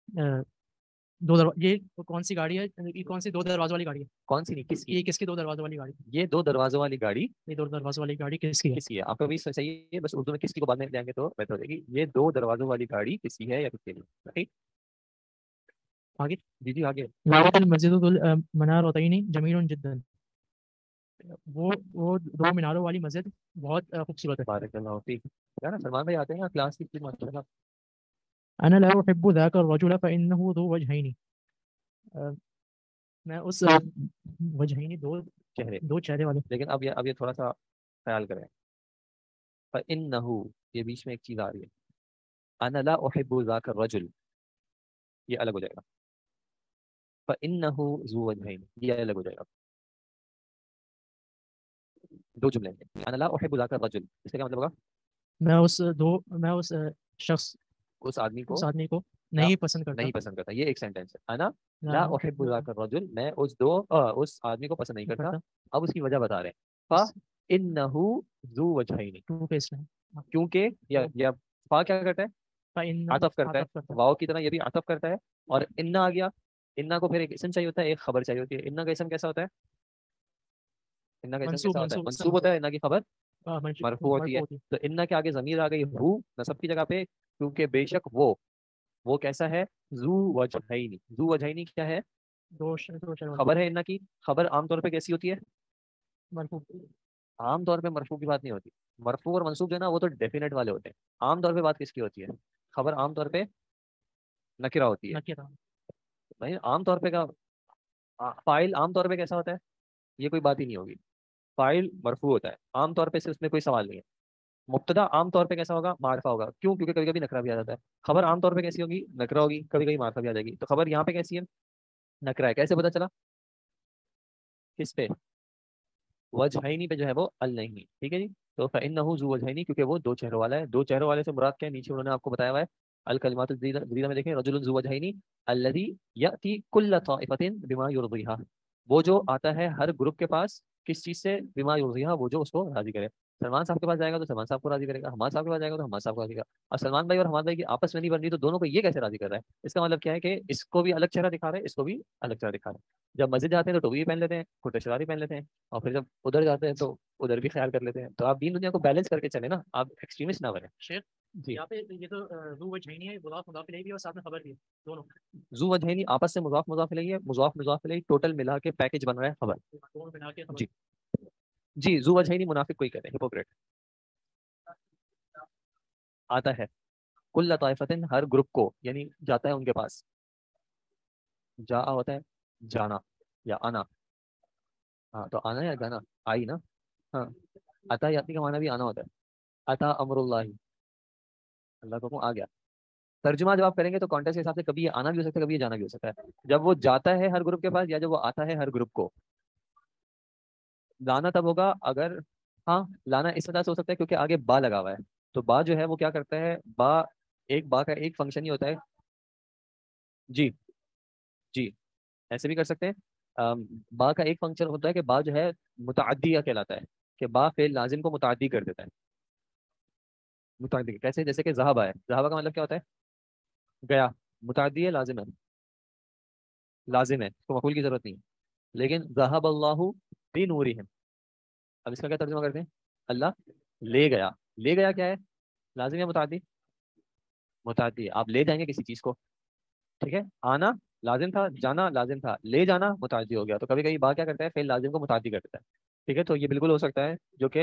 یہ کون سی گاڑی ہے؟ یہ کون سی 2 دروازوں والی گاڑی ہے؟ کون سی نہیں، کس کی؟ یہ کس کی 2 دروازوں والی گاڑی؟ یہ 2 دروازوں والی گاڑی یہ 2 دروازوں والی گاڑی کس کی ہے؟ کس کی ہے؟ آپ کو بھی صحیح ہے، بس اردو میں کس کی کو بعد میں لیں گے تو بہتر ہو جائے گی. یہ 2 دروازوں والی گاڑی کس کی ہے یا کس کی نہیں؟ ٹھیک. آگے جی جی آگے. لارت المسجد المنارتين جمیل جدا. وہ 2 میناروں والی مسجد بہت خوبصورت ہے. بارک اللہ فیک. کیا نا سلمان بھائی آتے ہیں کلاس کی ماشاءاللہ. انا لا احب ذاك الرجل فانه ذو وجهين. میں اس وجہین 2 چہرے والے. لیکن اب یہ تھوڑا سا خیال کریں. فإنه یہ بیچ میں ایک چیز آ رہی ہے. انا لا احب ذاك الرجل یہ الگ ہو جائے گا. فإنه ذو وجهين یہ الگ ہو جائے گا. 2 جملے ہیں. انا لا احب ذاك الرجل اس کا کیا مطلب ہوگا؟ میں اس شخص اس آدمی کو نہیں پسند کرتا. نہیں پسند کرتا. یہ ایک سینٹینس ہے. انا لا احب ذاك الرجل میں اس آدمی کو پسند نہیں کرتا. اب اس کی وجہ بتا رہے ہیں. فإنه ذو وجهين کیونکہ یا فا کیا کرتا ہے؟ عطف کرتا ہے. واو کی طرح یہ بھی عطف کرتا ہے. اور ان آ گیا. ان کو پھر ایک اسم چاہیے ہوتا ہے، ایک خبر چاہیے ہوتی ہے. ان کا اسم کیسا ہوتا ہے؟ ان کا اسم کیسا ہوتا ہے؟ منصوب ہوتا ہے. ان کی خبر مرفوع ہوتی ہے. تو ان کے آگے ضمیر آ گئی ہو نصب کی جگہ پہ، کیونکہ بے شک وہ کیسا ہے؟ ذو وجہین. ذو وجہین کیا ہے؟ خبر ہے. ان کی خبر عام طور پہ کیسی ہوتی ہے؟ مرفوع. عام طور پہ مرفوع کی بات نہیں ہوتی. مرفوع اور منصوب جو ہے نا وہ تو ڈیفینیٹ والے ہوتے ہیں. عام طور پہ بات کس کی ہوتی ہے؟ خبر عام طور پہ نکرہ ہوتی ہے. عام طور پہ کا فاعل عام طور پہ کیسا ہوتا ہے؟ یہ کوئی بات ہی نہیں ہوگی. فاعل مرفوع ہوتا ہے عام طور پہ سے، اس میں کوئی سوال نہیں ہے. مبتدا عام طور پہ کیسا ہوگا؟ معرفہ ہوگا. کیوں؟ کیونکہ کبھی کبھی نکرہ بھی آ جاتا ہے. خبر عام طور پہ کیسی ہوگی؟ نکرہ ہوگی. کبھی کبھی معرفہ بھی آ جائے گی. تو خبر یہاں پہ کیسی ہے؟ نکرہ ہے. کیسے پتا چلا؟ کس پہ؟ وجہینی پہ جو ہے وہ ال نہیں. ٹھیک ہے جی. تو فإنه ذو وجہینی کیونکہ وہ 2 چہروں والا ہے. 2 چہروں والے سے مراد کیا ہے؟ نیچے انہوں نے آپ کو بتایا ہوا ہے الکلمات الجدیدہ میں دیکھیں. رجل ذو وجہینی الذی یأتی کل طائفۃ بما یرضیها. وہ جو آتا ہے ہر گروپ کے پاس کس چیز سے؟ بما یرضیها وہ جو اس کو راضی کرے. سلمان صاحب کے پاس جائے گا تو سلمان صاحب کو راضی کرے گا. حماد صاحب کے پاس جائے گا تو حماد صاحب کو راضی کرے گا. اور سلمان بھائی اور حماد بھائی کی آپس میں نہیں بن رہی تو دونوں کو یہ کیسے راضی کر رہا ہے؟ اس کا مطلب کیا ہے کہ اس کو بھی الگ چہرہ دکھا رہے ہیں، اس کو بھی الگ چہرہ دکھا رہے ہیں. جب مسجد جاتے ہیں تو ٹوپی پہن لیتے ہیں، کرتے شلوار پہن لیتے ہیں، اور پھر جب ادھر جاتے ہیں تو ادھر بھی خیال کر لیتے ہیں. تو آپ دین دنیا کو بیلنس کر کے چلیں نا، آپ ایکسٹریمسٹ نہ بنیں. شیخ جی یہاں پہ یہ تو ذو وجہین ہے، مضاف مضاف الیہ بھی اور ساتھ میں خبر بھی ہے دونوں. ذو وجہین آپس سے مضاف مضاف الیہ ہے، مضاف مضاف الیہ ٹوٹل ملا کے پیکج بن رہا ہے خبر. دونوں بنا کے جی جی. ذو وجہین منافق کوئی کہتے ہیں، ہپوکریٹ. آتا ہے کل طائفتن ہر گروپ کو، یعنی جاتا ہے ان کے پاس. جا ہوتا ہے جانا یا آنا. ہاں تو آنا یا جانا آئی نا. ہاں عطا یاتی کا معنی بھی آنا ہوتا ہے. عطا امر اللہ، اللہ کو آ گیا. ترجمہ جب آپ کریں گے تو کانٹیکسٹ کے حساب سے کبھی یہ آنا بھی ہو سکتا ہے، کبھی یہ جانا بھی ہو سکتا ہے. جب وہ جاتا ہے ہر گروپ کے پاس یا جب وہ آتا ہے ہر گروپ کو. لانا تب ہوگا اگر، ہاں لانا اس وجہ سے ہو سکتا ہے کیونکہ آگے با لگا ہوا ہے. تو با جو ہے وہ کیا کرتا ہے؟ با کا ایک فنکشن ہی ہوتا ہے. جی جی ایسے بھی کر سکتے ہیں. با کا ایک فنکشن ہوتا ہے کہ با جو ہے متعدیہ کہلاتا ہے، کہ با فعل لازم کو متعدی کر دیتا ہے. متعدی کیسے؟ جیسے کہ ذہب ہے. ذہب کا مطلب کیا ہوتا ہے؟ گیا. متعدی ہے لازم ہے؟ لازم ہے، اس کو مفعول کی ضرورت نہیں. لیکن ذہب اللہ بنورہم، اب اس کا کیا ترجمہ کرتے ہیں؟ اللہ لے گیا. لے گیا کیا ہے؟ لازم یا متعدی؟ متعدی ہے. آپ لے جائیں گے کسی چیز کو, ٹھیک ہے, آنا لازم تھا, جانا لازم تھا, لے جانا متعدی ہو گیا. تو کبھی کبھی بات کیا کرتا ہے, فعل لازم کو متعدی کرتا ہے, ٹھیک ہے. تو یہ بالکل ہو سکتا ہے جو کہ,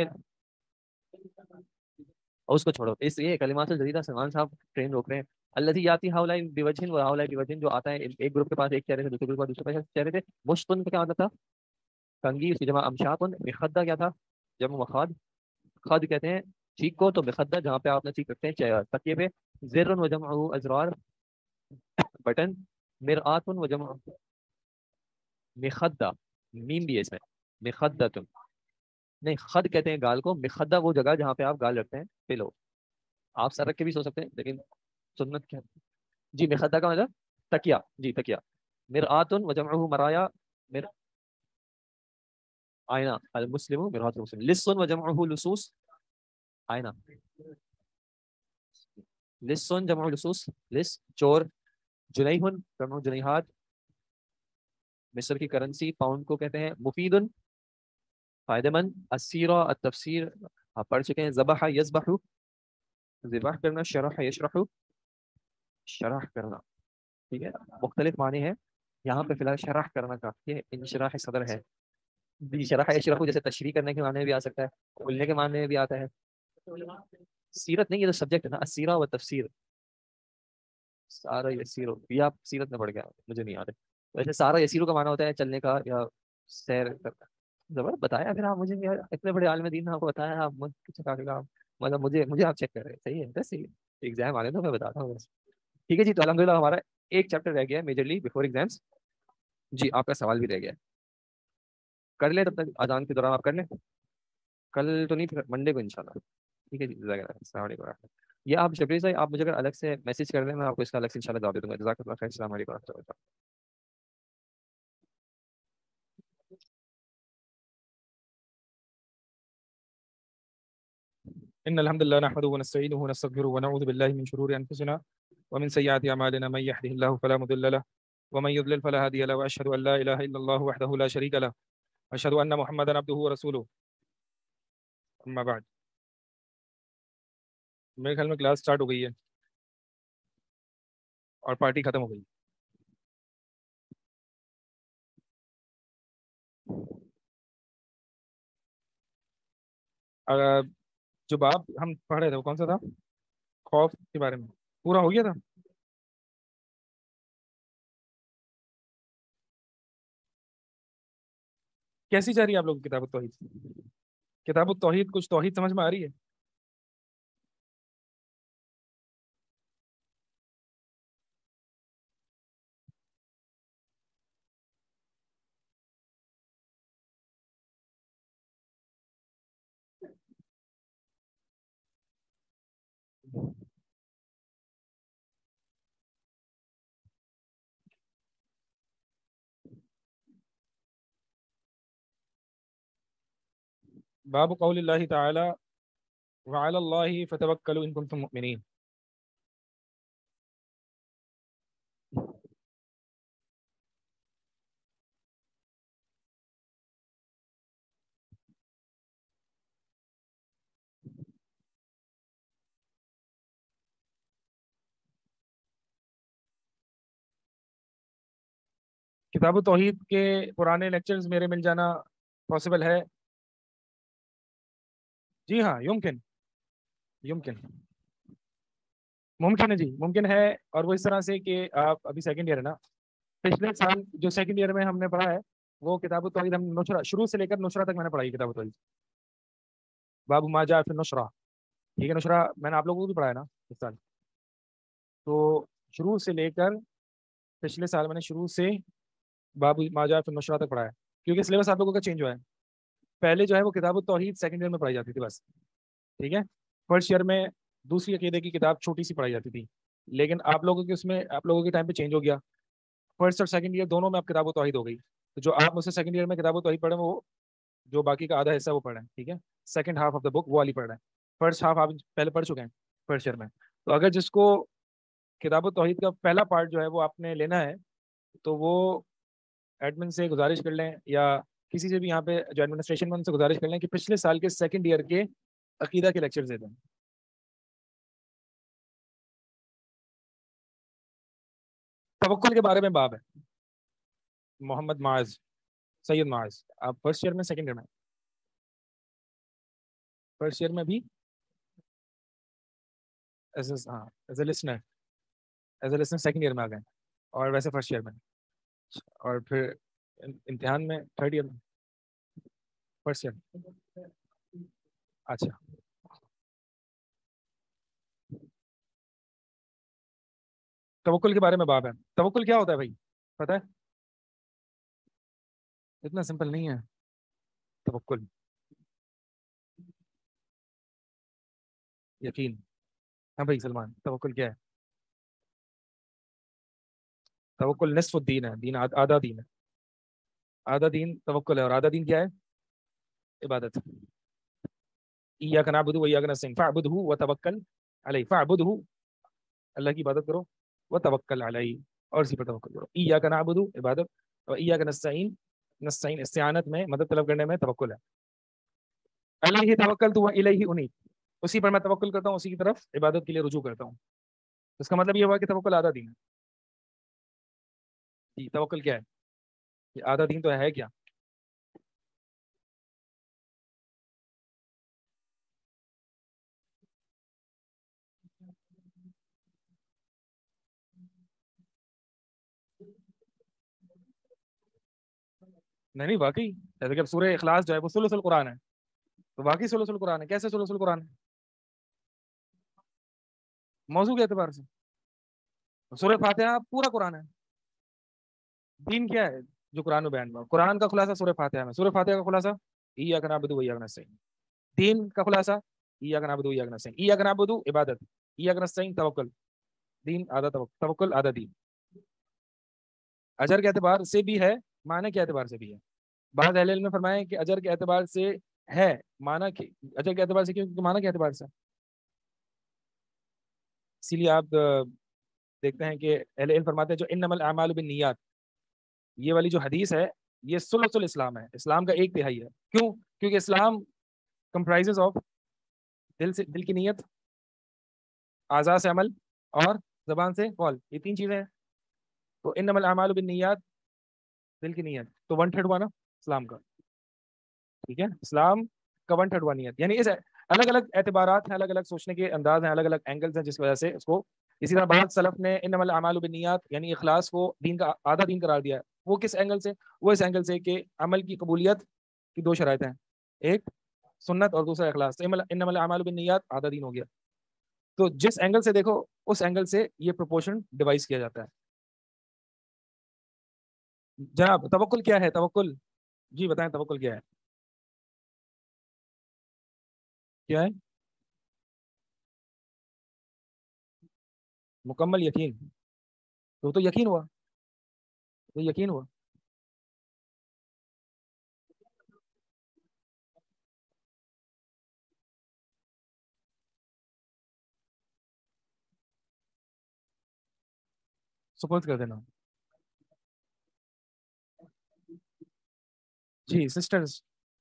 اور اس کو چھوڑو, اس یہ کلمات الجدیدہ سلمان صاحب ٹرین روک رہے ہیں. الذی یاتی ہؤلاء بوجہ و ہؤلاء بوجہ, جو آتا ہے ایک گروپ کے پاس ایک چہرے سے, دوسرے گروپ کے پاس دوسرے چہرے سے. مشتن کا کیا مطلب تھا, کنگھی, اس کی جمع امشاطن. مخدہ کیا تھا, جمع مخاد, خد کہتے ہیں چیک کو, تو مخدہ جہاں پہ آپ نے چیک رکھتے ہیں تکیے پہ. زر و جمع ازرار, بٹن. مرآت و جمع مخدہ, میم بھی ہے اس میں, مخدہ تم نہیں, خد کہتے ہیں گال کو, مخدہ وہ جگہ جہاں پہ آپ گال رکھتے ہیں پلو. آپ سر رکھ کے بھی سو سکتے ہیں, لیکن سنت کیا جی, مخدہ کا مطلب تکیا, جی تکیا. مرآت و جمعہ مرایا, آئینہ. المسلم مرآت المسلم. لص و جمعہ لصوص, آئینہ. لص جمع لصوص, لص چور. جنیح جمع جنیحات, مصر کی کرنسی پاؤنڈ کو کہتے ہیں. مفید فائدہ مند. السیرہ التفسیر آپ پڑھ چکے ہیں. ذبح یذبح, ذبح کرنا. شرح یشرح, شرح کرنا, ٹھیک ہے. مختلف معنی ہیں یہاں پہ, فی الحال شرح کرنا کافی ہے. انشراح صدر ہے. شرح یشرح جیسے تشریح کرنے کے معنی میں بھی آ سکتا ہے, کھولنے کے معنی میں بھی آتا ہے. سیرت نہیں, یہ تو سبجیکٹ ہے نا, السیرہ و تفسیر. سارا یسیرو, یہ آپ سیرت میں پڑھ گیا, مجھے نہیں یاد ہے. ویسے سارا یسیرو کا معنی ہوتا ہے چلنے کا یا سیر کرنا. زبردست بتایا پھر آپ مجھے, اتنے بڑے عالم دین نے آپ کو بتایا, آپ مطلب مجھے آپ چیک کر رہے ہیں. صحیح ہے, صحیح ہے. ایگزام آنے تو میں بتاتا ہوں بس. ٹھیک ہے جی, تو الحمدللہ ہمارا ایک چیپٹر رہ گیا ہے میجرلی بفور ایگزامس. جی آپ کا سوال بھی رہ گیا ہے, کر لیں تب تک اذان کے دوران آپ کر لیں. کل تو نہیں, پھر منڈے کو انشاءاللہ. ٹھیک ہے جی, السلام علیکم. یہ آپ شبیر صاحب, آپ مجھے اگر الگ سے میسج کر دیں, میں آپ کو اس کا الگ سے انشاءاللہ جواب دے دوں گا. جزاک اللہ خیر. السلام علیکم ورحمۃ اللہ. إن الحمد لله نحمده ونستعينه ونستغفره ونعوذ بالله من شرور أنفسنا ومن سيئات أعمالنا, من يهده الله فلا مضل له ومن يضلل فلا هادي له, وأشهد أن لا إله إلا الله وحده لا شريك له, وأشهد أن محمدا عبده ورسوله. أما بعد, میرے خیال میں کلاس سٹارٹ ہو گئی ہے اور پارٹی ختم ہو گئی. جو باب ہم پڑھ رہے تھے وہ کون سا تھا, خوف کے بارے میں, پورا ہو گیا تھا. کیسی جا رہی ہے آپ لوگ کتاب التوحید؟ کتاب التوحید کچھ توحید سمجھ میں آ رہی ہے؟ باب قول اللہ تعالی وعلی اللہ فتوکلوا ان کنتم مؤمنین. کتاب التوحید کے پرانے لیکچرز میرے مل جانا پاسبل ہے؟ جی ہاں, یمکن ممکن ہے جی, ممکن ہے. اور وہ اس طرح سے کہ آپ ابھی سیکنڈ ایئر ہے نا, پچھلے سال جو سیکنڈ ایئر میں ہم نے پڑھا ہے وہ کتاب التوحید ہم نشرہ شروع سے لے کر نشرہ تک میں نے پڑھائی کتاب التوحید, باب ما جاء فی النشرہ. ٹھیک ہے, نشرہ میں نے آپ لوگوں کو بھی پڑھایا نا اس سال. تو شروع سے لے کر پچھلے سال میں نے شروع سے باب ما جاء فی النشرہ تک پڑھایا, کیونکہ سلیبس آپ لوگوں کا چینج ہوا ہے. پہلے جو ہے وہ کتاب التوحید سیکنڈ ایئر میں پڑھائی جاتی تھی بس, ٹھیک ہے. فرسٹ ایئر میں دوسری عقیدے کی کتاب چھوٹی سی پڑھائی جاتی تھی, لیکن آپ لوگوں کے اس میں آپ لوگوں کے ٹائم پہ چینج ہو گیا. فرسٹ اور سیکنڈ ایئر دونوں میں اب کتاب التوحید ہو گئی. تو جو آپ مجھ سے سیکنڈ ایئر میں کتاب التوحید پڑھیں وہ جو باقی کا آدھا حصہ وہ پڑھیں, ٹھیک ہے. Second half of the book وہ والی پڑھ رہے ہیں, فرسٹ ہاف آپ پہلے پڑھ چکے ہیں فرسٹ ایئر میں. تو اگر جس کو کتاب التوحید کا پہلا پارٹ جو ہے وہ آپ نے لینا ہے تو وہ ایڈمن سے گزارش کر لیں, یا کسی سے بھی یہاں پہ جو ایڈمنسٹریشن میں ان سے گزارش کر لیں کہ پچھلے سال کے سیکنڈ ایئر کے عقیدہ کے لیکچر دے دیں. توکل کے بارے میں باب ہے. محمد معاذ، سید معاذ، آپ فرسٹ ایئر میں سیکنڈ ایئر میں؟ فرسٹ ایئر میں بھی as a listener second year میں آ گئے، اور ویسے فرسٹ ایئر میں، اور پھر امتحان میں تھرڈ ایئر میں، فرسٹ ایئر. اچھا، توکل کے بارے میں باب ہے. توکل کیا ہوتا ہے بھائی، پتہ ہے؟ اتنا سمپل نہیں ہے توکل. یقین. ہاں بھائی سلمان، توکل کیا ہے؟ توکل نصف الدین ہے، دین آدھا دین ہے. آدھا دین توکل ہے، اور آدھا دین کیا ہے؟ عبادت. ایاک نعبد و ایاک نستعین فاعبدہ وتوکل علیہ. فاعبدہ، اللہ کی عبادت کرو، وتوکل علیہ، اور اسی پر توکل کرو. ایاک نعبد عبادت، اور ایاک نستعین، نستعین استعانت میں مدد طلب کرنے میں توکل ہے. علیہ توکلت و الیہ انیب، اسی پر میں توکل کرتا ہوں، اسی کی طرف عبادت کے لیے رجوع کرتا ہوں. اس کا مطلب یہ ہوا کہ توکل آدھا دین ہے. جی، توکل کیا ہے؟ یہ آدھا دین تو ہے کیا؟ نہیں واقعی، جیسے کہ سورہ اخلاص جو ہے وہ ثلث القرآن ہے، تو واقعی ثلث القرآن ہے. کیسے ثلث القرآن ہے؟ موضوع کے اعتبار سے سورہ فاتحہ پورا قرآن ہے. دین کیا ہے جو قرآن میں بیان ہوا؟ قرآن کا خلاصہ سورہ فاتحہ میں. سورہ فاتحہ کا خلاصہ ایاک نعبد و ایاک نستعین. دین کا خلاصہ ایاک نعبد و ایاک نستعین. ایاک نعبد عبادت، ایاک نستعین توکل. دین آدھا توکل آدھا دین. اجر کے اعتبار سے بھی ہے، معنی کے اعتبار سے بھی ہے. بعض اہل علم نے فرمایا کہ اجر کے اعتبار سے ہے، معنی کے اجر کے اعتبار سے کیوں؟ کیونکہ معنی کے اعتبار سے. اسی لیے آپ دیکھتے ہیں کہ اہل علم فرماتے ہیں جو انما الاعمال بالنیات، یہ والی جو حدیث ہے یہ ثلث الاسلام ہے، اسلام کا ایک تہائی ہے. کیوں؟ کیونکہ اسلام کمپرائزز آف دل کی نیت، اعضاء سے عمل، اور زبان سے قول. یہ تین چیزیں ہیں. تو انما الاعمال بالنیات، دل کی نیت، تو 1/3 ہوا نا اسلام کا. ٹھیک ہے، اسلام کا 1/3 ہوا نیت. یعنی اس الگ الگ اعتبارات ہیں، الگ الگ سوچنے کے انداز ہیں، الگ الگ اینگلز ہیں، جس وجہ سے اس کو اسی طرح بعض سلف نے انما الاعمال بالنیات یعنی اخلاص کو دین کا آدھا دین قرار دیا ہے. وہ کس اینگل سے؟ وہ اس اینگل سے کہ عمل کی قبولیت کی دو شرائط ہیں، ایک سنت اور دوسرا اخلاص. انما الاعمال بالنیات آدھا دین ہو گیا. تو جس اینگل سے دیکھو اس اینگل سے یہ پروپورشن ڈیوائز کیا جاتا ہے. جناب توکل کیا ہے؟ توکل جی بتائیں، توکل کیا ہے؟ کیا ہے؟ مکمل یقین. تو یقین ہوا، تو یقین ہوا. سپورٹ کر دینا. جی سسٹرز،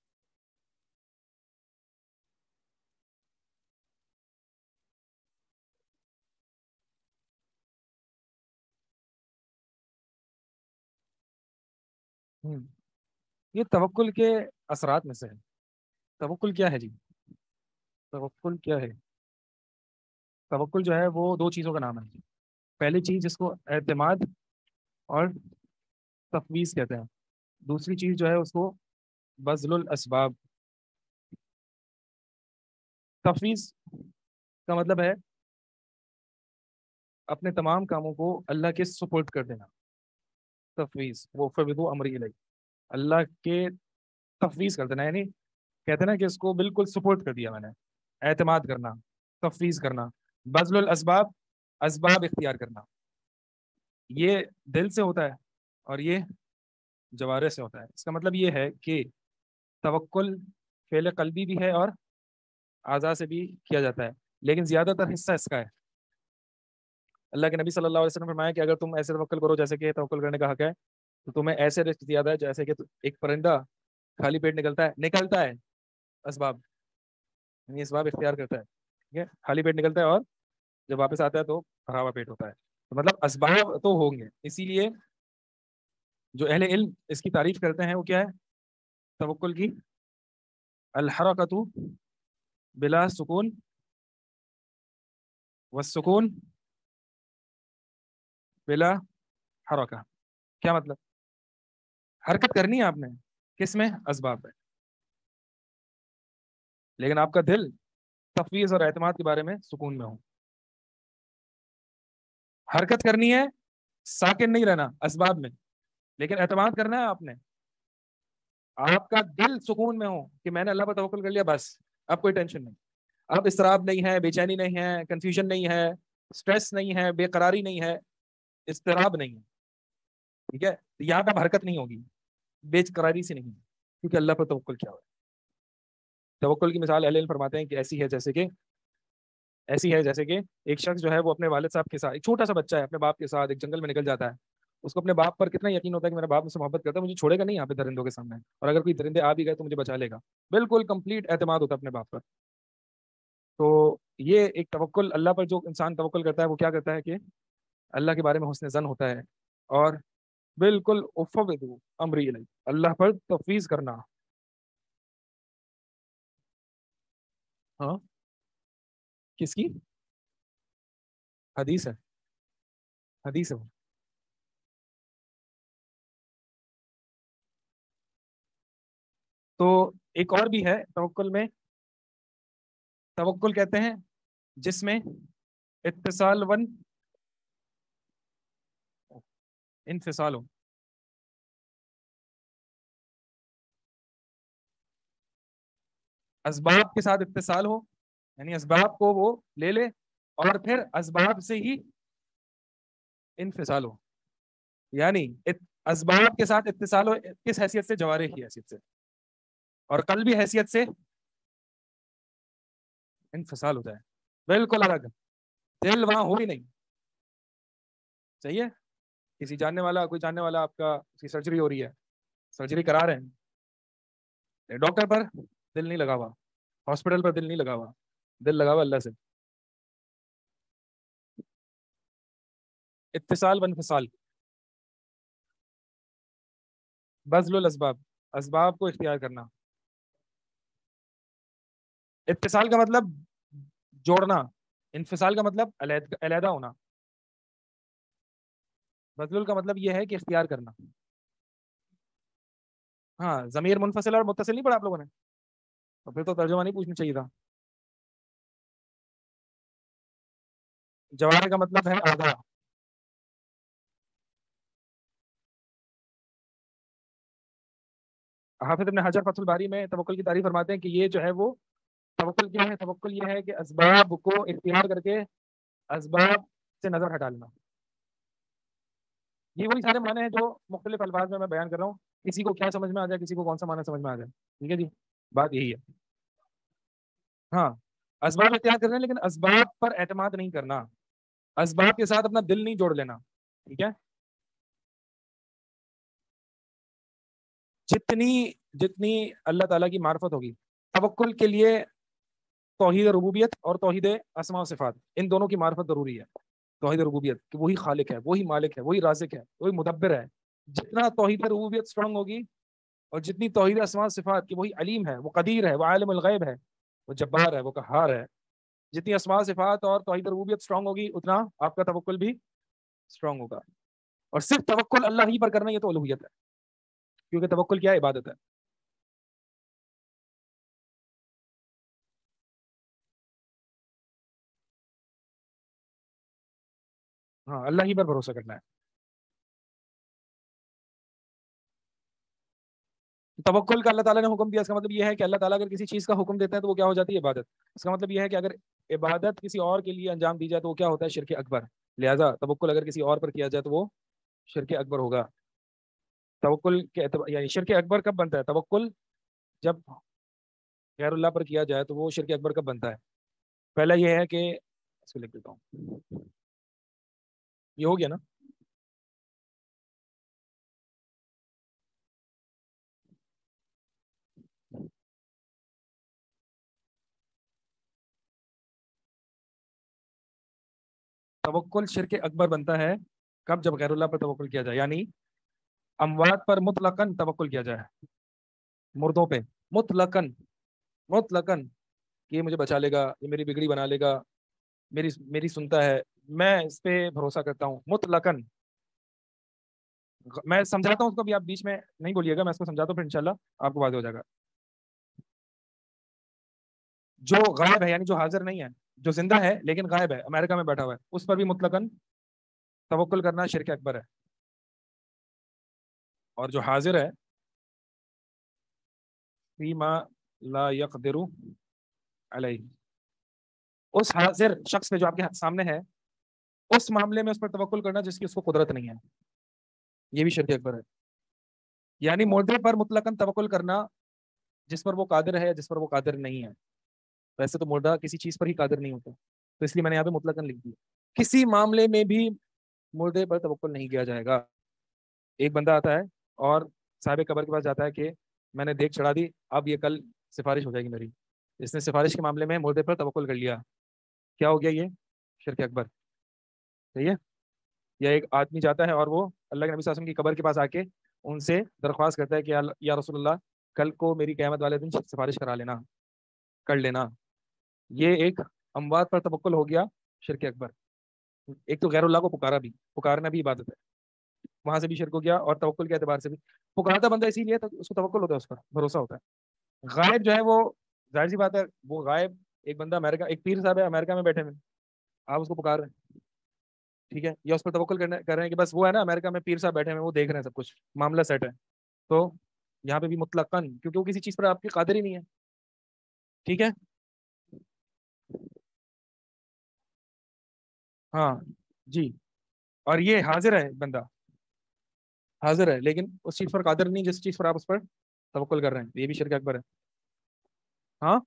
یہ توکل کے اثرات میں سے ہے. توکل کیا ہے جی؟ توکل کیا ہے؟ توکل جو ہے وہ دو چیزوں کا نام ہے. پہلی چیز جس کو اعتماد اور تفویض کہتے ہیں، دوسری چیز جو ہے اس کو بذل الاسباب. تفویض کا مطلب ہے اپنے تمام کاموں کو اللہ کے سپرد کر دینا. تفویض وہ فوضوا امری الیہ، اللہ کے تفویض کر دینا، یعنی کہتے ہیں نا کہ اس کو بالکل سپورٹ کر دیا میں نے. اعتماد کرنا، تفویض کرنا. بذل الاسباب، اسباب اختیار کرنا، یہ دل سے ہوتا ہے اور یہ جوارح سے ہوتا ہے. اس کا مطلب یہ ہے کہ توکل فعل قلبی بھی ہے اور اعضاء سے بھی کیا جاتا ہے، لیکن زیادہ تر حصہ اس کا ہے. اللہ کے نبی صلی اللہ علیہ وسلم نے فرمایا کہ اگر تم ایسے توکل کرو جیسے کہ توکل کرنے کا حق ہے، تو تمہیں ایسے رزق زیادہ ہے جیسے کہ ایک پرندہ خالی پیٹ نکلتا ہے اسباب، یعنی اسباب اختیار کرتا ہے. ٹھیک ہے، خالی پیٹ نکلتا ہے اور جب واپس آتا ہے تو بھرا ہوا پیٹ ہوتا ہے. تو مطلب اسباب تو ہوں گے. اسی لیے جو اہل علم اس کی تعریف کرتے ہیں وہ کیا ہے توکل کی؟ الحرکت بلا سکون والسکون بلا حرکہ. کیا مطلب؟ حرکت کرنی ہے آپ نے کس میں؟ اسباب ہے، لیکن آپ کا دل تفویض اور اعتماد کے بارے میں سکون میں ہو. حرکت کرنی ہے، ساکن نہیں رہنا اسباب میں، لیکن اعتماد کرنا ہے آپ نے. آپ کا دل سکون میں ہو کہ میں نے اللہ پر توکل کر لیا، بس اب کوئی ٹینشن نہیں، اب اضطراب نہیں ہے، بے چینی نہیں ہے، کنفیوژن نہیں ہے، سٹریس نہیں ہے، بے قراری نہیں ہے، اضطراب نہیں ہے. ٹھیک ہے، یہاں پہ حرکت نہیں ہوگی، بے قراری سے نہیں، کیونکہ اللہ پر توکل کیا ہوا ہے. توکل کی مثال اہل علم فرماتے ہیں کہ ایسی ہے جیسے کہ ایک شخص جو ہے وہ اپنے والد صاحب کے ساتھ، ایک چھوٹا سا بچہ ہے اپنے باپ کے ساتھ ایک جنگل میں نکل جاتا ہے. اس کو اپنے باپ پر کتنا یقین ہوتا ہے کہ میرا باپ مجھ سے محبت کرتا ہے، مجھے چھوڑے گا نہیں یہاں پہ درندوں کے سامنے، اور اگر کوئی درندے آ بھی گئے تو مجھے بچا لے گا. بالکل کمپلیٹ اعتماد ہوتا ہے اپنے باپ پر. تو یہ ایک توکل، اللہ پر جو انسان توکل کرتا ہے وہ کیا کرتا ہے کہ اللہ کے بارے میں حسن ظن ہوتا ہے، اور بالکل افوض امری الیہ، اللہ پر تفویض کرنا. ہاں کس کی حدیث ہے؟ حدیث ہے. تو ایک اور بھی ہے توکل میں، توکل کہتے ہیں جس میں اتصال ون انفصال ہو. اسباب کے ساتھ اتصال ہو، یعنی اسباب کو وہ لے لے اور پھر اسباب سے ہی انفصال ہو. یعنی اسباب کے ساتھ اتصال ہو کس حیثیت سے؟ جوارح کی حیثیت سے، اور قلبی حیثیت سے انفصال ہوتا ہے. بالکل الگ، دل وہاں ہو ہی نہیں. صحیح ہے، کوئی جاننے والا آپ کا کی سرجری ہو رہی ہے، سرجری کرا رہے ہیں، ڈاکٹر پر دل نہیں لگا ہوا، ہاسپٹل پر دل نہیں لگا ہوا، دل لگا ہوا اللہ سے. اتصال و انفصال، بذل الاسباب، اسباب کو اختیار کرنا. اتصال کا مطلب جوڑنا، انفصال کا مطلب علیحدہ ہونا. بذل کا مطلب یہ ہے کہ اختیار کرنا. ہاں، ضمیر منفصل اور متصل نہیں پڑھا آپ لوگوں نے؟ تو پھر تو ترجمہ نہیں پوچھنا چاہیے تھا. جوارح کا مطلب ہے اعضاء. حافظ ابن حجر فتح الباری میں توکل کی تعریف فرماتے ہیں کہ یہ جو ہے وہ توکل کیا ہے؟ توکل یہ ہے کہ اسباب کو اختیار کر کے اسباب سے نظر ہٹا لینا. یہ وہی سارے معنی ہیں جو مختلف الفاظ میں بیان کر رہا ہوں، کسی کو کیا سمجھ میں آ جائے، کسی کو کون سا معنی سمجھ میں آ جائے. ٹھیک ہے جی، بات یہی ہے. ہاں، اسباب اختیار کرنا ہے لیکن اسباب پر اعتماد نہیں کرنا، اسباب کے ساتھ اپنا دل نہیں جوڑ لینا. ٹھیک ہے، جتنی اللہ تعالیٰ کی معرفت ہوگی. توکل کے لیے توحید ربوبیت اور توحید اسماء و صفات، ان دونوں کی معرفت ضروری ہے. توحید ربوبیت کہ وہی خالق ہے، وہی مالک ہے، وہی رازق ہے، وہی مدبر ہے. جتنا توحید ربوبیت اسٹرانگ ہوگی، اور جتنی توحید اسماء و صفات کہ وہی علیم ہے، وہ قدیر ہے، وہ عالم الغیب ہے، وہ جبار ہے، وہ قہار ہے، جتنی اسماء و صفات اور توحید ربوبیت اسٹرانگ ہوگی اتنا آپ کا توکل بھی اسٹرانگ ہوگا. اور صرف توکل اللہ ہی پر کرنا یہ تو الوہیت ہے، کیونکہ توکل کیا عبادت ہے. ہاں، اللہ ہی پر بھروسہ کرنا ہے. توکل کا اللہ تعالیٰ نے حکم دیا، اس کا مطلب یہ ہے کہ اللہ تعالیٰ اگر کسی چیز کا حکم دیتا ہے تو وہ کیا ہو جاتی ہے؟ عبادت. اس کا مطلب یہ ہے کہ اگر عبادت کسی اور کے لیے انجام دی جائے تو وہ کیا ہوتا ہے؟ شرک اکبر. لہذا توکل اگر کسی اور پر کیا جائے تو وہ شرک اکبر ہوگا. توکل کے یعنی شرک اکبر کب بنتا ہے؟ توکل جب غیر اللہ پر کیا جائے تو وہ شرک اکبر کب بنتا ہے؟ پہلا یہ ہے کہ اس کو لکھ دیتا ہوں، یہ ہو گیا نا. توکل شرک اکبر بنتا ہے کب؟ جب غیر اللہ پر توکل کیا جائے، یعنی اموات پر مطلقاً توکل کیا جائے، مردوں پہ مطلقاً کہ یہ مجھے بچا لے گا، یہ میری بگڑی بنا لے گا، میری سنتا ہے، میں اس پہ بھروسہ کرتا ہوں مطلقاً. میں سمجھاتا ہوں اس کو، بھی آپ بیچ میں نہیں بولیے گا، میں اس کو سمجھاتا ہوں، پھر انشاءاللہ آپ کو واضح ہو جائے گا. جو غائب ہے یعنی جو حاضر نہیں ہے، جو زندہ ہے لیکن غائب ہے، امریکہ میں بیٹھا ہوا ہے، اس پر بھی مطلقاً توکل کرنا شرک اکبر ہے. اور جو حاضر ہے فیما لا یقدر علیہ، اس حاضر شخص پہ جو آپ کے سامنے ہے، اس معاملے میں اس پر توکل کرنا جس کی اس کو قدرت نہیں ہے، یہ بھی شرک اکبر ہے. یعنی مردے پر مطلقاً توکل کرنا جس پر وہ قادر ہے، جس پر وہ قادر نہیں ہے. ویسے تو مردہ کسی چیز پر ہی قادر نہیں ہوتا، تو اس لیے میں نے یہاں پہ مطلقاً لکھ دیا. کسی معاملے میں بھی مردے پر توکل نہیں کیا جائے گا. ایک بندہ آتا ہے اور صاحب قبر کے پاس جاتا ہے کہ میں نے دیکھ چڑھا دی، اب یہ کل سفارش ہو جائے گی میری. اس نے سفارش کے معاملے میں مردے پر توکل کر لیا، کیا ہو گیا؟ یہ شرک اکبر. صحیح ہے. یا ایک آدمی جاتا ہے اور وہ اللہ کے نبی صلی اللہ علیہ وسلم کی قبر کے پاس آ کے ان سے درخواست کرتا ہے کہ یا رسول اللہ کل کو میری قیامت والے دن سفارش کرا لینا، کر لینا. یہ ایک اموات پر توکل ہو گیا شرک اکبر. ایک تو غیر اللہ کو پکارنا بھی عبادت ہے، وہاں سے بھی شرک ہو گیا، اور توکل کے اعتبار سے بھی پکارتا بندہ اسی لیے تو اس کو توکل ہوتا ہے، اس پر بھروسہ ہوتا ہے. غائب جو ہے وہ ظاہر سی بات ہے، وہ غائب ایک بندہ امریکہ، ایک پیر صاحب ہے امریکہ میں بیٹھے ہوئے، آپ اس کو پکار رہے ہیں، ٹھیک ہے، یا اس پر توکل کر رہے ہیں کہ بس وہ ہے نا امریکہ میں پیر صاحب بیٹھے ہوئے، وہ دیکھ رہے ہیں سب کچھ، معاملہ سیٹ ہے. تو یہاں پہ بھی مطلقاً، کیونکہ وہ کسی چیز پر آپ کی قادر ہی نہیں ہے. ٹھیک ہے. ہاں جی. اور یہ حاضر ہے، بندہ حاضر ہے لیکن اس چیز پر قادر نہیں جس چیز پر آپ اس پر توکل کر رہے ہیں، یہ بھی شرک اکبر ہے. ہاں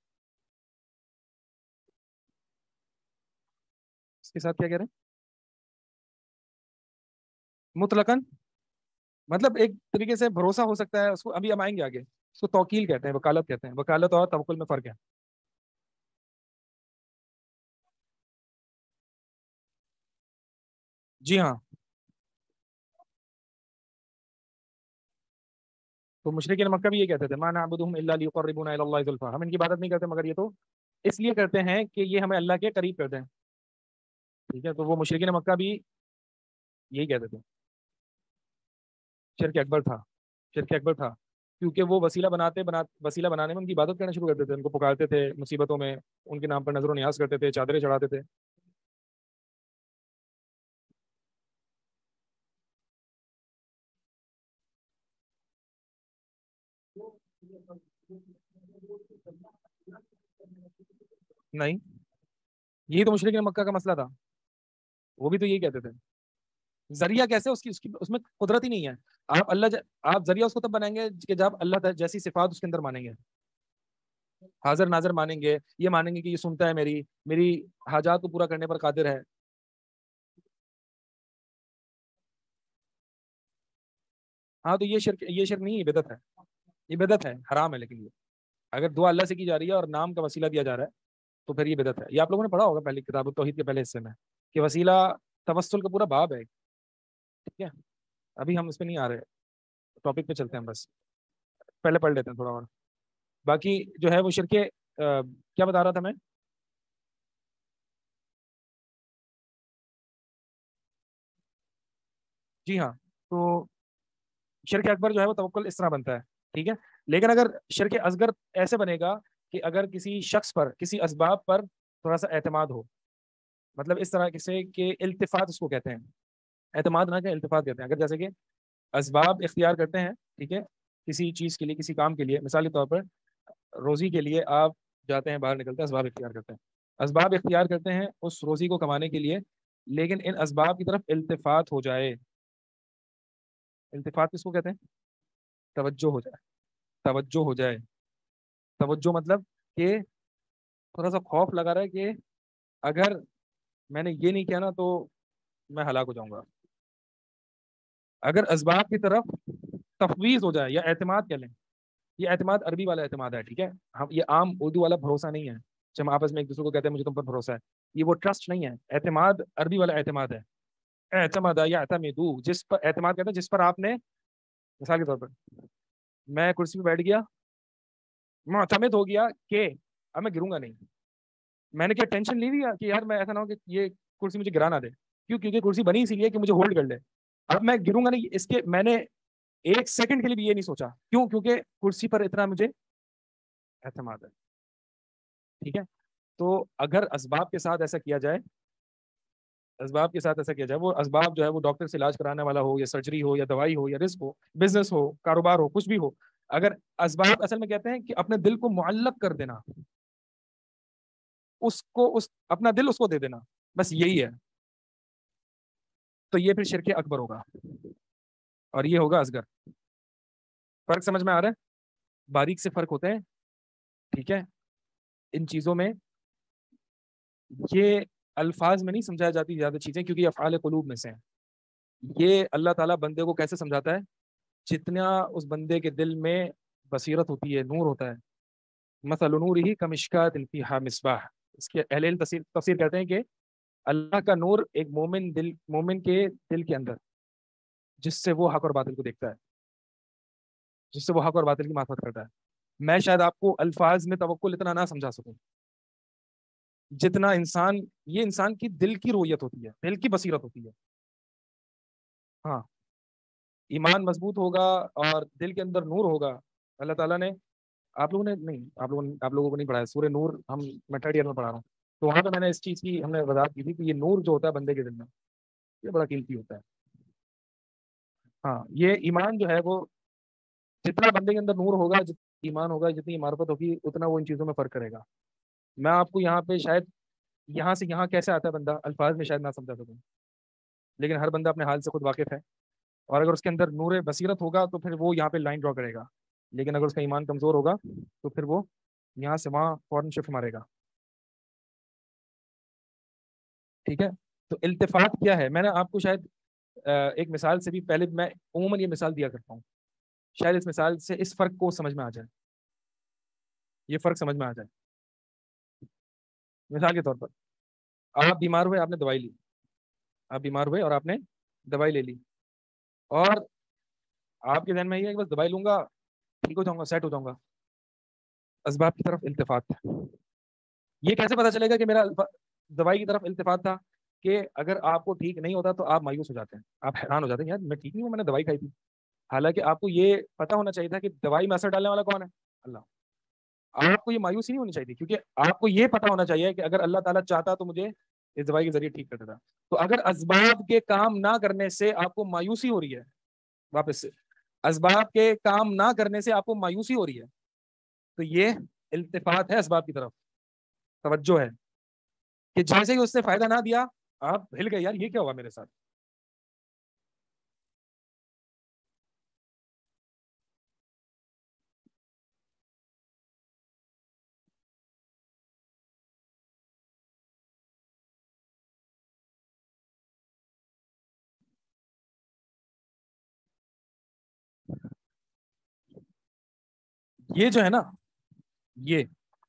اس کے ساتھ کیا کہہ رہے ہیں؟ مطلقاً مطلب ایک طریقے سے بھروسہ ہو سکتا ہے اس کو، ابھی ہم آئیں گے آگے. اس کو توکیل کہتے ہیں، وکالت کہتے ہیں. وکالت اور توکل میں فرق ہے. جی ہاں. تو مشرکین مکہ بھی یہ کہتے تھے ما نعبدهم الا ليقربونا الى الله زلفى، ہم ان کی عبادت نہیں کرتے مگر یہ تو اس لیے کرتے ہیں کہ یہ ہمیں اللہ کے قریب کر دیں. ٹھیک ہے. تو وہ مشرکین مکہ بھی یہی کہتے تھے. شرک اکبر تھا، شرک اکبر تھا، کیونکہ وہ وسیلہ بنانے میں ان کی عبادت کرنا شروع کرتے تھے، ان کو پکارتے تھے مصیبتوں میں، ان کے نام پر نظر و نیاز کرتے تھے، چادریں چڑھاتے تھے. نہیں، یہی تو مشرکین مکہ کا مسئلہ تھا، وہ بھی تو یہی کہتے تھے. ذریعہ کیسے؟ اس میں قدرت ہی نہیں ہے. آپ ذریعہ اس کو تب بنائیں گے کہ جب اللہ جیسی صفات اس کے اندر مانیں گے، حاضر ناظر مانیں گے، یہ مانیں گے کہ یہ سنتا ہے میری حاجات کو پورا کرنے پر قادر ہے. ہاں تو یہ شرک نہیں، یہ بدعت ہے، یہ بدعت ہے، حرام ہے. لیکن یہ اگر دعا اللہ سے کی جا رہی ہے اور نام کا وسیلہ دیا جا رہا ہے تو پھر یہ بدعت ہے. یہ آپ لوگوں نے پڑھا ہوگا پہلی کتاب التوحید کے پہلے حصے میں کہ وسیلہ توسل کا پورا باب ہے. ٹھیک ہے. ابھی ہم اس پہ نہیں آ رہے، ٹاپک پہ چلتے ہیں، بس پہلے پڑھ لیتے ہیں تھوڑا اور. باقی جو ہے وہ شرک کیا بتا رہا تھا میں؟ جی ہاں. تو شرک اکبر جو ہے وہ توکل اس طرح بنتا ہے. ٹھیک ہے. لیکن اگر شرک اصغر ایسے بنے گا کہ اگر کسی شخص پر، کسی اسباب پر تھوڑا سا اعتماد ہو، مطلب اس طرح سے کہ التفات اس کو کہتے ہیں، اعتماد نہ کہ التفات کہتے ہیں. اگر جیسے کہ اسباب اختیار کرتے ہیں، ٹھیک ہے، کسی چیز کے لیے، کسی کام کے لیے، مثالی طور پر روزی کے لیے آپ جاتے ہیں، باہر نکلتے ہیں، اسباب اختیار کرتے ہیں، اسباب اختیار کرتے ہیں اس روزی کو کمانے کے لیے، لیکن ان اسباب کی طرف التفات ہو جائے. التفات کس کو کہتے ہیں؟ توجہ ہو جائے، توجہ ہو جائے. توجہ مطلب کہ تھوڑا سا خوف لگا رہا ہے کہ اگر میں نے یہ نہیں کیا نا تو میں ہلاک ہو جاؤں گا. اگر اسباب کی طرف تفویض ہو جائے، یا اعتماد کہہ لیں، یہ اعتماد عربی والا اعتماد ہے. ٹھیک ہے. ہم یہ عام اردو والا بھروسہ نہیں ہے، جب ہم آپس میں ایک دوسرے کو کہتے ہیں مجھے تم پر بھروسہ ہے. یہ وہ ٹرسٹ نہیں ہے. اعتماد عربی والا اعتماد ہے. اعتماد یعتمد، جس پر اعتماد کہتے ہیں جس پر آپ نے، مثال کے طور پر میں کرسی پہ بیٹھ گیا، معتمد ہو گیا کہ اب میں گروں گا نہیں. میں نے کیا ٹینشن لی ہوئی کہ یار میں ایسا نہ ہو کہ یہ کرسی مجھے گرا نہ دے. کیوں؟ کیونکہ کرسی بنی اسی لیے کہ مجھے ہولڈ کر لے. اب میں گروں گا نہیں، اس کے میں نے ایک سیکنڈ کے لیے بھی یہ نہیں سوچا. کیوں؟ کیونکہ کرسی پر اتنا مجھے اعتماد ہے. ٹھیک ہے. تو اگر اسباب کے ساتھ ایسا کیا جائے، اسباب کے ساتھ ایسا کیا جائے، وہ اسباب جو ہے وہ ڈاکٹر سے علاج کرانے والا ہو، یا سرجری ہو، یا دوائی ہو، یا رزق ہو، بزنس ہو، کاروبار ہو، کچھ بھی ہو، اگر اسباب اصل میں کہتے ہیں کہ اپنے دل کو معلق کر دینا، اپنا دل اس کو دے دینا، بس یہی ہے، تو یہ پھر شرک اکبر ہوگا اور یہ ہوگا اصغر. فرق سمجھ میں آ رہا ہے؟ باریک سے فرق ہوتے ہیں. ٹھیک ہے. ان چیزوں میں یہ الفاظ میں نہیں سمجھائی جاتی زیادہ چیزیں، کیونکہ افعال قلوب میں سے ہیں. یہ اللہ تعالیٰ بندے کو کیسے سمجھاتا ہے؟ جتنا اس بندے کے دل میں بصیرت ہوتی ہے، نور ہوتا ہے. مثل نورہ کمشکات فیہا مصباح. اس کے اہل علم تفسیر کہتے ہیں کہ اللہ کا نور ایک مومن کے دل کے اندر، جس سے وہ حق اور باطل کو دیکھتا ہے، جس سے وہ حق اور باطل کی معرفت کرتا ہے. میں شاید آپ کو الفاظ میں توکل اتنا نہ سمجھا سکوں جتنا یہ انسان کی دل کی رویت ہوتی ہے، دل کی بصیرت ہوتی ہے. ہاں، ایمان مضبوط ہوگا اور دل کے اندر نور ہوگا. اللہ تعالیٰ نے آپ لوگوں کو نہیں پڑھایا سورہ نور، میں 3rd ایئر میں پڑھا رہا ہوں، تو وہاں پہ میں نے اس چیز کی ہم نے وضاحت کی تھی کہ یہ نور جو ہوتا ہے بندے کے دل میں، یہ بڑا قیمتی ہوتا ہے. ہاں، یہ ایمان جو ہے وہ جتنا بندے کے اندر نور ہوگا، جتنا ایمان ہوگا، جتنی معرفت ہوگی، اتنا وہ ان چیزوں میں فرق کرے گا. میں آپ کو یہاں پہ شاید یہاں سے یہاں کیسے آتا ہے بندہ، الفاظ میں شاید نہ سمجھا سکوں، لیکن ہر بندہ اپنے حال سے خود واقف ہے. اور اگر اس کے اندر نور بصیرت ہوگا تو پھر وہ یہاں پہ لائن ڈرا کرے گا، لیکن اگر اس کا ایمان کمزور ہوگا تو پھر وہ یہاں سے وہاں فوراً شفٹ مارے گا. ٹھیک ہے. تو التفات کیا ہے؟ میں نے آپ کو شاید ایک مثال سے بھی پہلے، میں عموماً یہ مثال دیا کرتا ہوں، شاید اس مثال سے اس فرق کو سمجھ میں آ جائے، یہ فرق سمجھ میں آ جائے. مثال کے طور پر آپ بیمار ہوئے، آپ نے دوائی لی، آپ بیمار ہوئے اور آپ نے دوائی لے لی، اور آپ کے ذہن میں یہ ہے کہ بس دوائی لوں گا ٹھیک ہو جاؤں گا، سیٹ ہو جاؤں گا. اسباب کی طرف التفات. یہ کیسے پتا چلے گا کہ میرا دوائی کی طرف التفات تھا؟ کہ اگر آپ کو ٹھیک نہیں ہوتا تو آپ مایوس ہو جاتے ہیں، آپ حیران ہو جاتے ہیں، یار میں ٹھیک نہیں ہوں، میں نے دوائی کھائی تھی. حالانکہ آپ کو یہ پتا ہونا چاہیے تھا کہ دوائی میں اثر ڈالنے والا کون ہے؟ اللہ. آپ کو یہ مایوسی نہیں ہونی چاہیے، کیونکہ آپ کو یہ پتا ہونا چاہیے کہ اگر اللہ تعالیٰ چاہتا تو مجھے اس دوائی کے ذریعے ٹھیک کر دیتا. تو اگر اسباب کے کام نہ کرنے سے آپ کو مایوسی ہو رہی ہے، واپس سے اسباب کے کام نہ کرنے سے آپ کو مایوسی ہو رہی ہے، تو یہ التفات ہے اسباب کی طرف، توجہ ہے. کہ جیسے ہی اس سے فائدہ نہ دیا آپ ہل گئے، یار یہ کیا ہوا میرے ساتھ. یہ جو ہے نا، یہ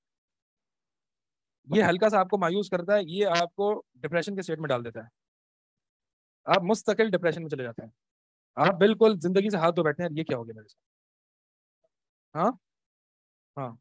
ہلکا سا آپ کو مایوس کرتا ہے، یہ آپ کو ڈپریشن کے اسٹیٹ میں ڈال دیتا ہے. آپ مستقل ڈپریشن میں چلے جاتے ہیں، آپ بالکل زندگی سے ہاتھ دھو بیٹھے ہیں، یہ کیا ہو گیا میرے ساتھ. ہاں ہاں،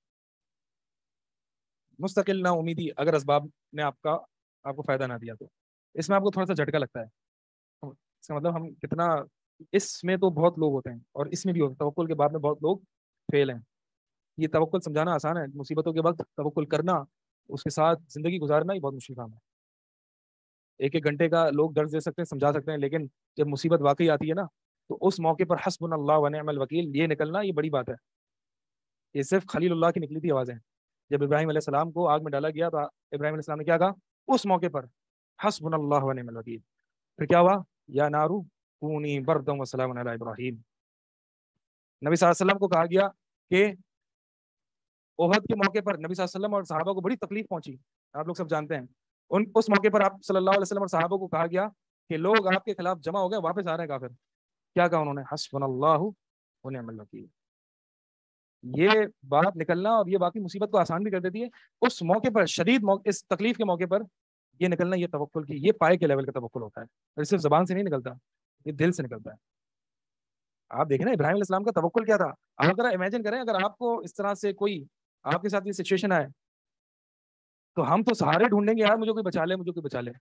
مستقل نا امیدی اگر اسباب نے آپ کو فائدہ نہ دیا تو اس میں آپ کو تھوڑا سا جھٹکا لگتا ہے. اس کا مطلب ہم کتنا، اس میں تو بہت لوگ ہوتے ہیں اور اس میں بھی توکل کے بعد میں بہت لوگ فیل ہیں. یہ توکل سمجھانا آسان ہے، مصیبتوں کے وقت توکل کرنا، اس کے ساتھ زندگی گزارنا ہی بہت مشکل کام ہے. 1-1 گھنٹے کا لوگ درس دے سکتے ہیں، سمجھا سکتے ہیں، لیکن جب مصیبت واقعی آتی ہے نا تو اس موقع پر حسبنا اللہ ونعم الوکیل یہ نکلنا، یہ بڑی بات ہے. یہ صرف خلیل اللہ کی نکلی تھی آوازیں. جب ابراہیم علیہ السلام کو آگ میں ڈالا گیا تو ابراہیم علیہ السلام نے کیا کہا اس موقع پر؟ حسبنا اللہ ونعم الوکیل. پھر کیا ہوا؟ یا نارو کونی بردا وسلام علی ابراہیم. نبی صلی اللہ علیہ وسلم کو کہا گیا کہ احد کے موقع پر نبی صلی اللہ علیہ وسلم اور صحابہ کو بڑی تکلیف پہنچی، آپ لوگ سب جانتے ہیں. اس موقع پر آپ صلی اللہ علیہ وسلم اور صحابہ کو کہا گیا کہ لوگ آپ کے خلاف جمع ہو گئے، واپس آ رہے ہیں کافر. کیا کہا انہوں نے؟ حسبنا اللہ ونعم الوکیل. یہ بات نکلنا اور یہ باقی مصیبت کو آسان بھی کر دیتی ہے. اس موقع پر شدید اس تکلیف کے موقع پر یہ نکلنا یہ توکل کی یہ پائے کے لیول کا توکل ہوتا ہے، اور صرف زبان سے نہیں نکلتا، یہ دل سے نکلتا ہے. آپ دیکھیں نا ابراہیم علیہ السلام کا توکل کیا تھا. آپ ذرا امیجن کریں اگر آپ کو اس طرح سے کوئی آپ کے ساتھ یہ سچویشن آئے تو ہم تو سہارے ڈھونڈیں گے، یار مجھے کوئی بچا لے، مجھے کوئی بچا لے.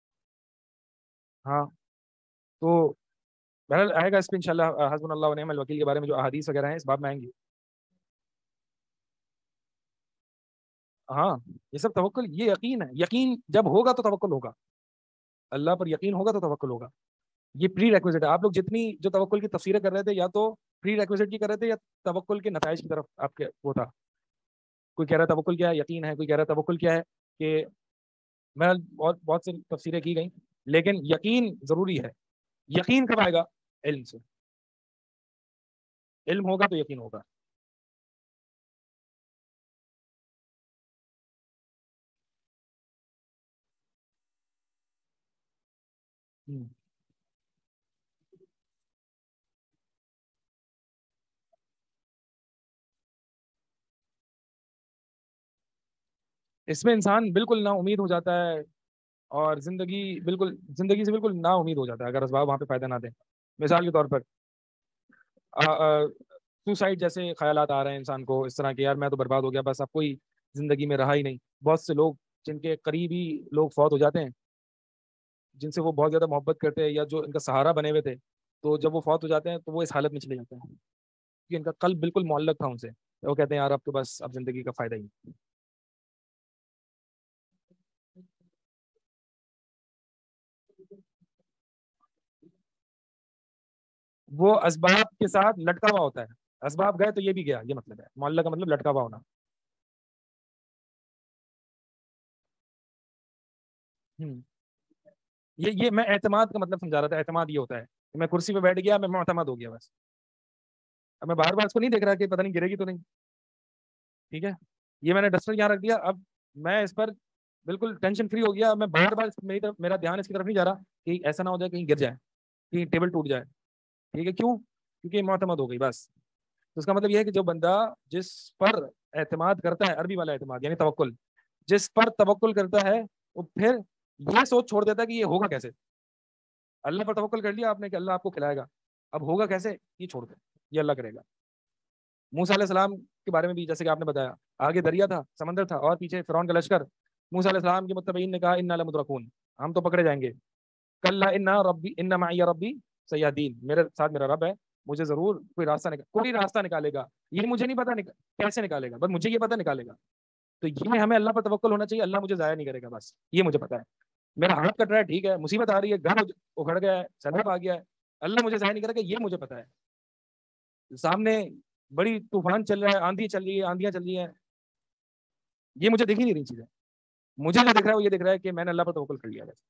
ہاں تو بہرحال آئے گا اس پہ انشاءاللہ حسبنا اللہ و نعم الوکیل کے بارے میں جو احادیث وغیرہ ہیں اس باب میں آئیں گی. ہاں یہ سب توکل، یہ یقین ہے. یقین جب ہوگا تو توکل ہوگا، اللہ پر یقین ہوگا تو توکل ہوگا. یہ پری ریکویزٹ ہے. آپ لوگ جتنی جو توکل کی تفسیریں کر رہے تھے یا تو پری ریکویزٹ کی کر رہے تھے یا توکل کے نتائج کی طرف آپ کے وہ تھا. کوئی کہہ رہا ہے توکل کیا ہے، یقین ہے. کوئی کہہ رہا ہے توکل کیا ہے کہ میں بہت سی تفسیریں کی گئیں، لیکن یقین ضروری ہے. یقین کب آئے گا؟ علم سے. علم ہوگا تو یقین ہوگا. اس میں انسان بالکل نا امید ہو جاتا ہے اور زندگی سے بالکل نا امید ہو جاتا ہے اگر اسباب وہاں پہ فائدہ نہ دیں. مثال کے طور پر سوسائڈ جیسے خیالات آ رہے ہیں انسان کو اس طرح کہ یار میں تو برباد ہو گیا، بس اب کوئی زندگی میں رہا ہی نہیں. بہت سے لوگ جن کے قریبی لوگ فوت ہو جاتے ہیں، جن سے وہ بہت زیادہ محبت کرتے ہیں یا جو ان کا سہارا بنے ہوئے تھے، تو جب وہ فوت ہو جاتے ہیں تو وہ اس حالت میں چلے جاتے ہیں کہ ان کا قلب بالکل معلق تھا ان سے. وہ کہتے ہیں یار اب تو بس اب زندگی کا فائدہ ہی نہیں. وہ اسباب کے ساتھ لٹکا ہوا ہوتا ہے. اسباب گئے تو یہ بھی گیا، یہ مطلب ہے معلق کا مطلب لٹکا ہوا ہونا. یہ میں اعتماد کا مطلب سمجھا رہا تھا. اعتماد یہ ہوتا ہے کہ میں کرسی پہ بیٹھ گیا، میں معتمد ہو گیا بس. اب میں بار بار اس کو نہیں دیکھ رہا کہ پتہ نہیں گرے گی تو نہیں. ٹھیک ہے، یہ میں نے ڈسٹر یہاں رکھ دیا، اب میں اس پر بالکل ٹینشن فری ہو گیا. میں بار بار میرا دھیان اس کی طرف نہیں جا رہا کہ ایسا نہ ہو جائے کہیں گر جائے، کہیں ٹیبل ٹوٹ جائے. ٹھیک ہے، کیوں؟ کیونکہ معتمد ہو گئی بس. تو اس کا مطلب یہ ہے کہ جو بندہ جس پر اعتماد کرتا ہے، عربی والا اعتماد یعنی توکل، جس پر توکل کرتا ہے وہ پھر یہ سوچ چھوڑ دیتا ہے کہ یہ ہوگا کیسے. اللہ پر توکل کر لیا آپ نے کہ اللہ آپ کو کھلائے گا، اب ہوگا کیسے یہ چھوڑ دیں، یہ اللہ کرے گا. موسیٰ علیہ السلام کے بارے میں بھی جیسے کہ آپ نے بتایا، آگے دریا تھا، سمندر تھا، اور پیچھے فرعون کا لشکر. موسیٰ علیہ السلام کے متبعین نے کہا انا لمدرکون، ہم تو پکڑے جائیں گے. کلا ان معی ربی سیہدین، میرے ساتھ میرا رب ہے، مجھے ضرور کوئی راستہ نکالے گا. یہ مجھے نہیں پتا کیسے نکالے گا، بس مجھے یہ پتا نکالے گا. تو یہ ہمیں اللہ پر توکل ہونا چاہیے. اللہ مجھے ضائع نہیں کرے گا، بس یہ مجھے پتا ہے. میرا ہاتھ کٹ رہا ہے، ٹھیک ہے، مصیبت آ رہی ہے، گھر اکھڑ گیا ہے، سیلاب آ گیا ہے، اللہ مجھے ضائع نہیں کرے گا، یہ مجھے پتا ہے. سامنے بڑی طوفان چل رہا ہے، آندھی چل رہی ہے، آندیاں چل رہی ہیں، یہ مجھے دیکھ ہی نہیں رہی چیزیں. مجھے جو دیکھ رہا ہے وہ یہ دیکھ رہا ہے کہ میں نے اللہ پر توکل کر لیا ہے.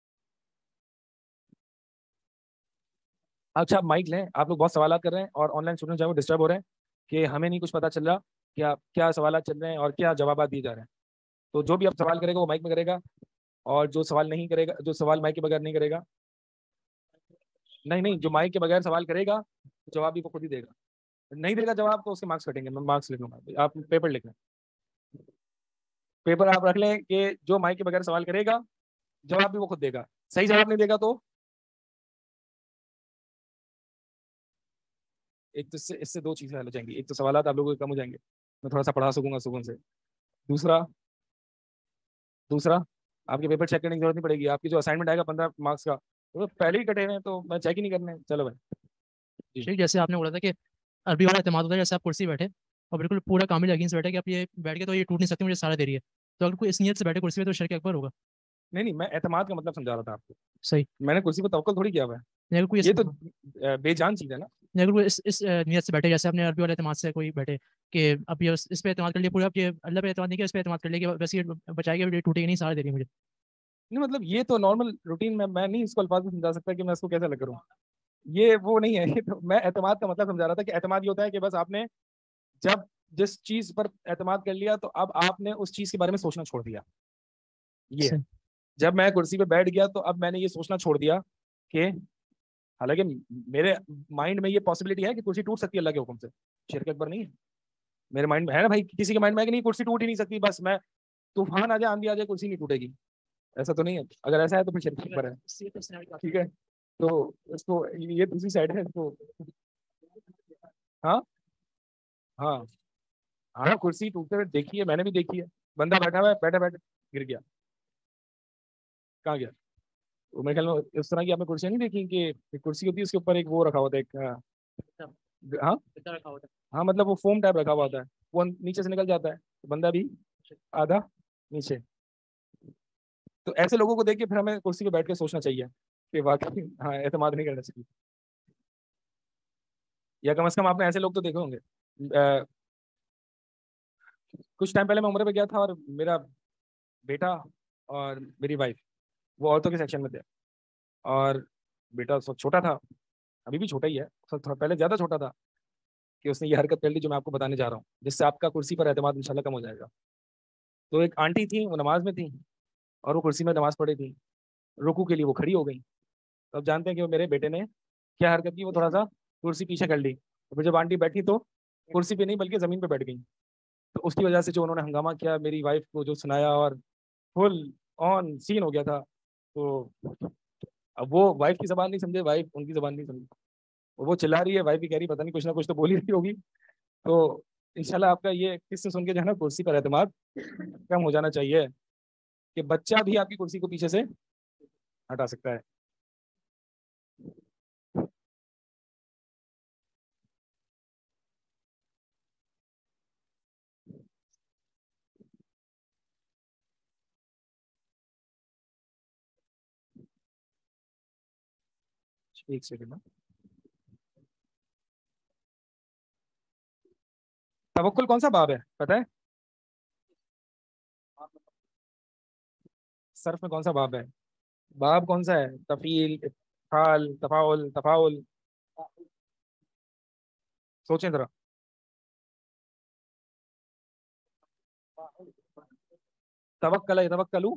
اچھا مائک لیں، آپ لوگ بہت سوالات کر رہے ہیں اور آن لائن اسٹوڈنٹ جو ہے وہ ڈسٹرب ہو رہے ہیں کہ ہمیں نہیں کچھ پتا چل رہا کیا سوالات چل رہے ہیں اور کیا جوابات دیے جا رہے ہیں. تو جو بھی اب سوال کرے گا وہ مائک میں کرے گا، اور جو سوال نہیں کرے گا، جو سوال مائک کے بغیر نہیں کرے گا، نہیں جو مائک کے بغیر سوال کرے گا جواب بھی وہ خود ہی دے گا. نہیں دے گا جواب تو اس کے مارکس کٹیں گے. میں مارکس لکھ لوں گا، آپ پیپر لکھ لیں. پیپر آپ رکھ لیں کہ جو مائک کے بغیر سوال کرے گا جواب بھی وہ خود دے گا. صحیح جواب نہیں دے گا تو ایک تو اس سے دو چیزیں حل ہو جائیں گی. ایک تو سوالات آپ لوگوں کے کم ہو جائیں گے، میں تھوڑا سا پڑھا سکوں گا سکون سے. دوسرا آپ کے پیپر چیک کرنے کی ضرورت نہیں پڑے گی. آپ کی جو اسائنمنٹ آئے گا 15 مارکس کا وہ پہلے ہی کٹے ہوئے ہیں تو میں چیک ہی نہیں کرنے. چلو بھائی. ٹھیک، جیسے آپ نے بولا تھا کہ عربی والا اعتماد ہوتا ہے، جیسے آپ کرسی بیٹھے اور بالکل پورا کامل یقین سے بیٹھے کہ آپ یہ بیٹھ کے تو یہ ٹوٹ نہیں سکتی، مجھے سارا دے رہی ہے. تو اگر کوئی اس نیت سے بیٹھے کرسی پہ تو شرک اکبر ہوگا. نہیں میں اعتماد کا مطلب سمجھا رہا تھا آپ کو. صحیح، میں نے کرسی پہ توکل تھوڑی کیا ہوا ہے، اگر کوئی یہ تو بے جان چیز ہے نا. اگر کوئی اس نیت سے بیٹھے، جیسے آپ نے عربی والے اعتماد سے کوئی بیٹھے کہ اب یہ اس پہ اعتماد کر لیا، پورا اب یہ اللہ پہ اعتماد نہیں کیا، اس پہ اعتماد کر لیا کہ ویسے یہ بچائے گا، ٹوٹے گی نہیں، سارا دے رہی ہے مجھے. نہیں مطلب یہ تو نارمل روٹین میں نہیں اس کو الفاظ میں سمجھا سکتا کہ میں اس کو کیسے لگ کروں. یہ وہ نہیں ہے. یہ تو میں اعتماد کا مطلب سمجھا رہا تھا کہ اعتماد یہ ہوتا ہے کہ بس آپ نے جب جس چیز پر اعتماد کر لیا تو اب آپ نے اس چیز کے بارے میں سوچنا چھوڑ دیا. یہ ہے. جب میں کرسی پہ بیٹھ گیا تو اب میں نے یہ سوچنا چھوڑ دیا کہ حالانکہ میرے مائنڈ میں یہ پاسبلٹی ہے کہ کرسی ٹوٹ سکتی ہے اللہ کے حکم سے، شرک اکبر نہیں ہے. میرے مائنڈ میں ہے نا بھائی، کسی کے مائنڈ میں ہے کہ نہیں کرسی ٹوٹ ہی نہیں سکتی، بس میں طوفان آ جائے، آندھی آ جائے، کرسی نہیں ٹوٹے گی. ایسا تو نہیں ہے؟ اگر ایسا ہے تو پھر شرک پر ہے. ٹھیک ہے تو اس کو یہ دوسری سائڈ ہے اس کو. ہاں ہاں ہاں کرسی ٹوٹتے ہوئے دیکھی ہے میں نے بھی دیکھی ہے. بندہ بیٹھا ہوا ہے بیٹھے بیٹھے گر گیا. کہاں گیا؟ میرے خیال میں اس طرح کی آپ نے کرسیاں نہیں دیکھی کہ ایک کرسی ہوتی ہے اس کے اوپر ایک وہ رکھا ہوتا ہے ایک ہاں ہاں مطلب وہ فوم ٹائپ رکھا ہوا ہوتا ہے وہ نیچے سے نکل جاتا ہے تو بندہ بھی آدھا نیچے. تو ایسے لوگوں کو دیکھ کے پھر ہمیں کرسی پہ بیٹھ کے سوچنا چاہیے کہ واقعی ہاں اعتماد نہیں کرنا چاہیے. یا کم از کم آپ نے ایسے لوگ تو دیکھے ہوں گے. کچھ ٹائم پہلے میں عمرے پہ گیا تھا اور میرا بیٹا اور میری وائف وہ عورتوں کے سیکشن میں تھے اور بیٹا چھوٹا تھا ابھی بھی چھوٹا ہی ہے پہلے زیادہ چھوٹا تھا کہ اس نے یہ حرکت کر لی جو میں آپ کو بتانے جا رہا ہوں جس سے آپ کا کرسی پر اعتماد انشاءاللہ کم ہو جائے گا. تو ایک آنٹی تھی وہ نماز میں تھی اور وہ کرسی میں نماز پڑھی تھی. رکوع کے لیے وہ کھڑی ہو گئی. تو اب جانتے ہیں کہ وہ میرے بیٹے نے کیا حرکت کی وہ تھوڑا سا کرسی پیچھے کر لی. پھر جب آنٹی بیٹھی تو کرسی پہ نہیں بلکہ زمین پہ بیٹھ گئی. تو اس کی وجہ سے جو انہوں نے ہنگامہ کیا میری وائف کو جو سنایا اور فل آن سین ہو گیا تھا. تو اب وہ وائف کی زبان نہیں سمجھے وائف ان کی زبان نہیں سمجھی وہ چلا رہی ہے وائف بھی کہہ رہی پتہ نہیں کچھ نہ کچھ تو بول ہی رہی ہوگی. تو انشاءاللہ آپ کا یہ قصے سن کے جو ہے نا کرسی پر اعتماد کم ہو جانا چاہیے کہ بچہ بھی آپ کی کرسی کو پیچھے سے ہٹا سکتا ہے. ایک سیکنڈ میں توکل کون سا باب ہے پتہ ہے؟ صرف میں کون سا باب ہے؟ باب کون سا ہے؟ تفعیل افعال تفاعل تفاعل سوچیں ذرا. توکل یتوکلوا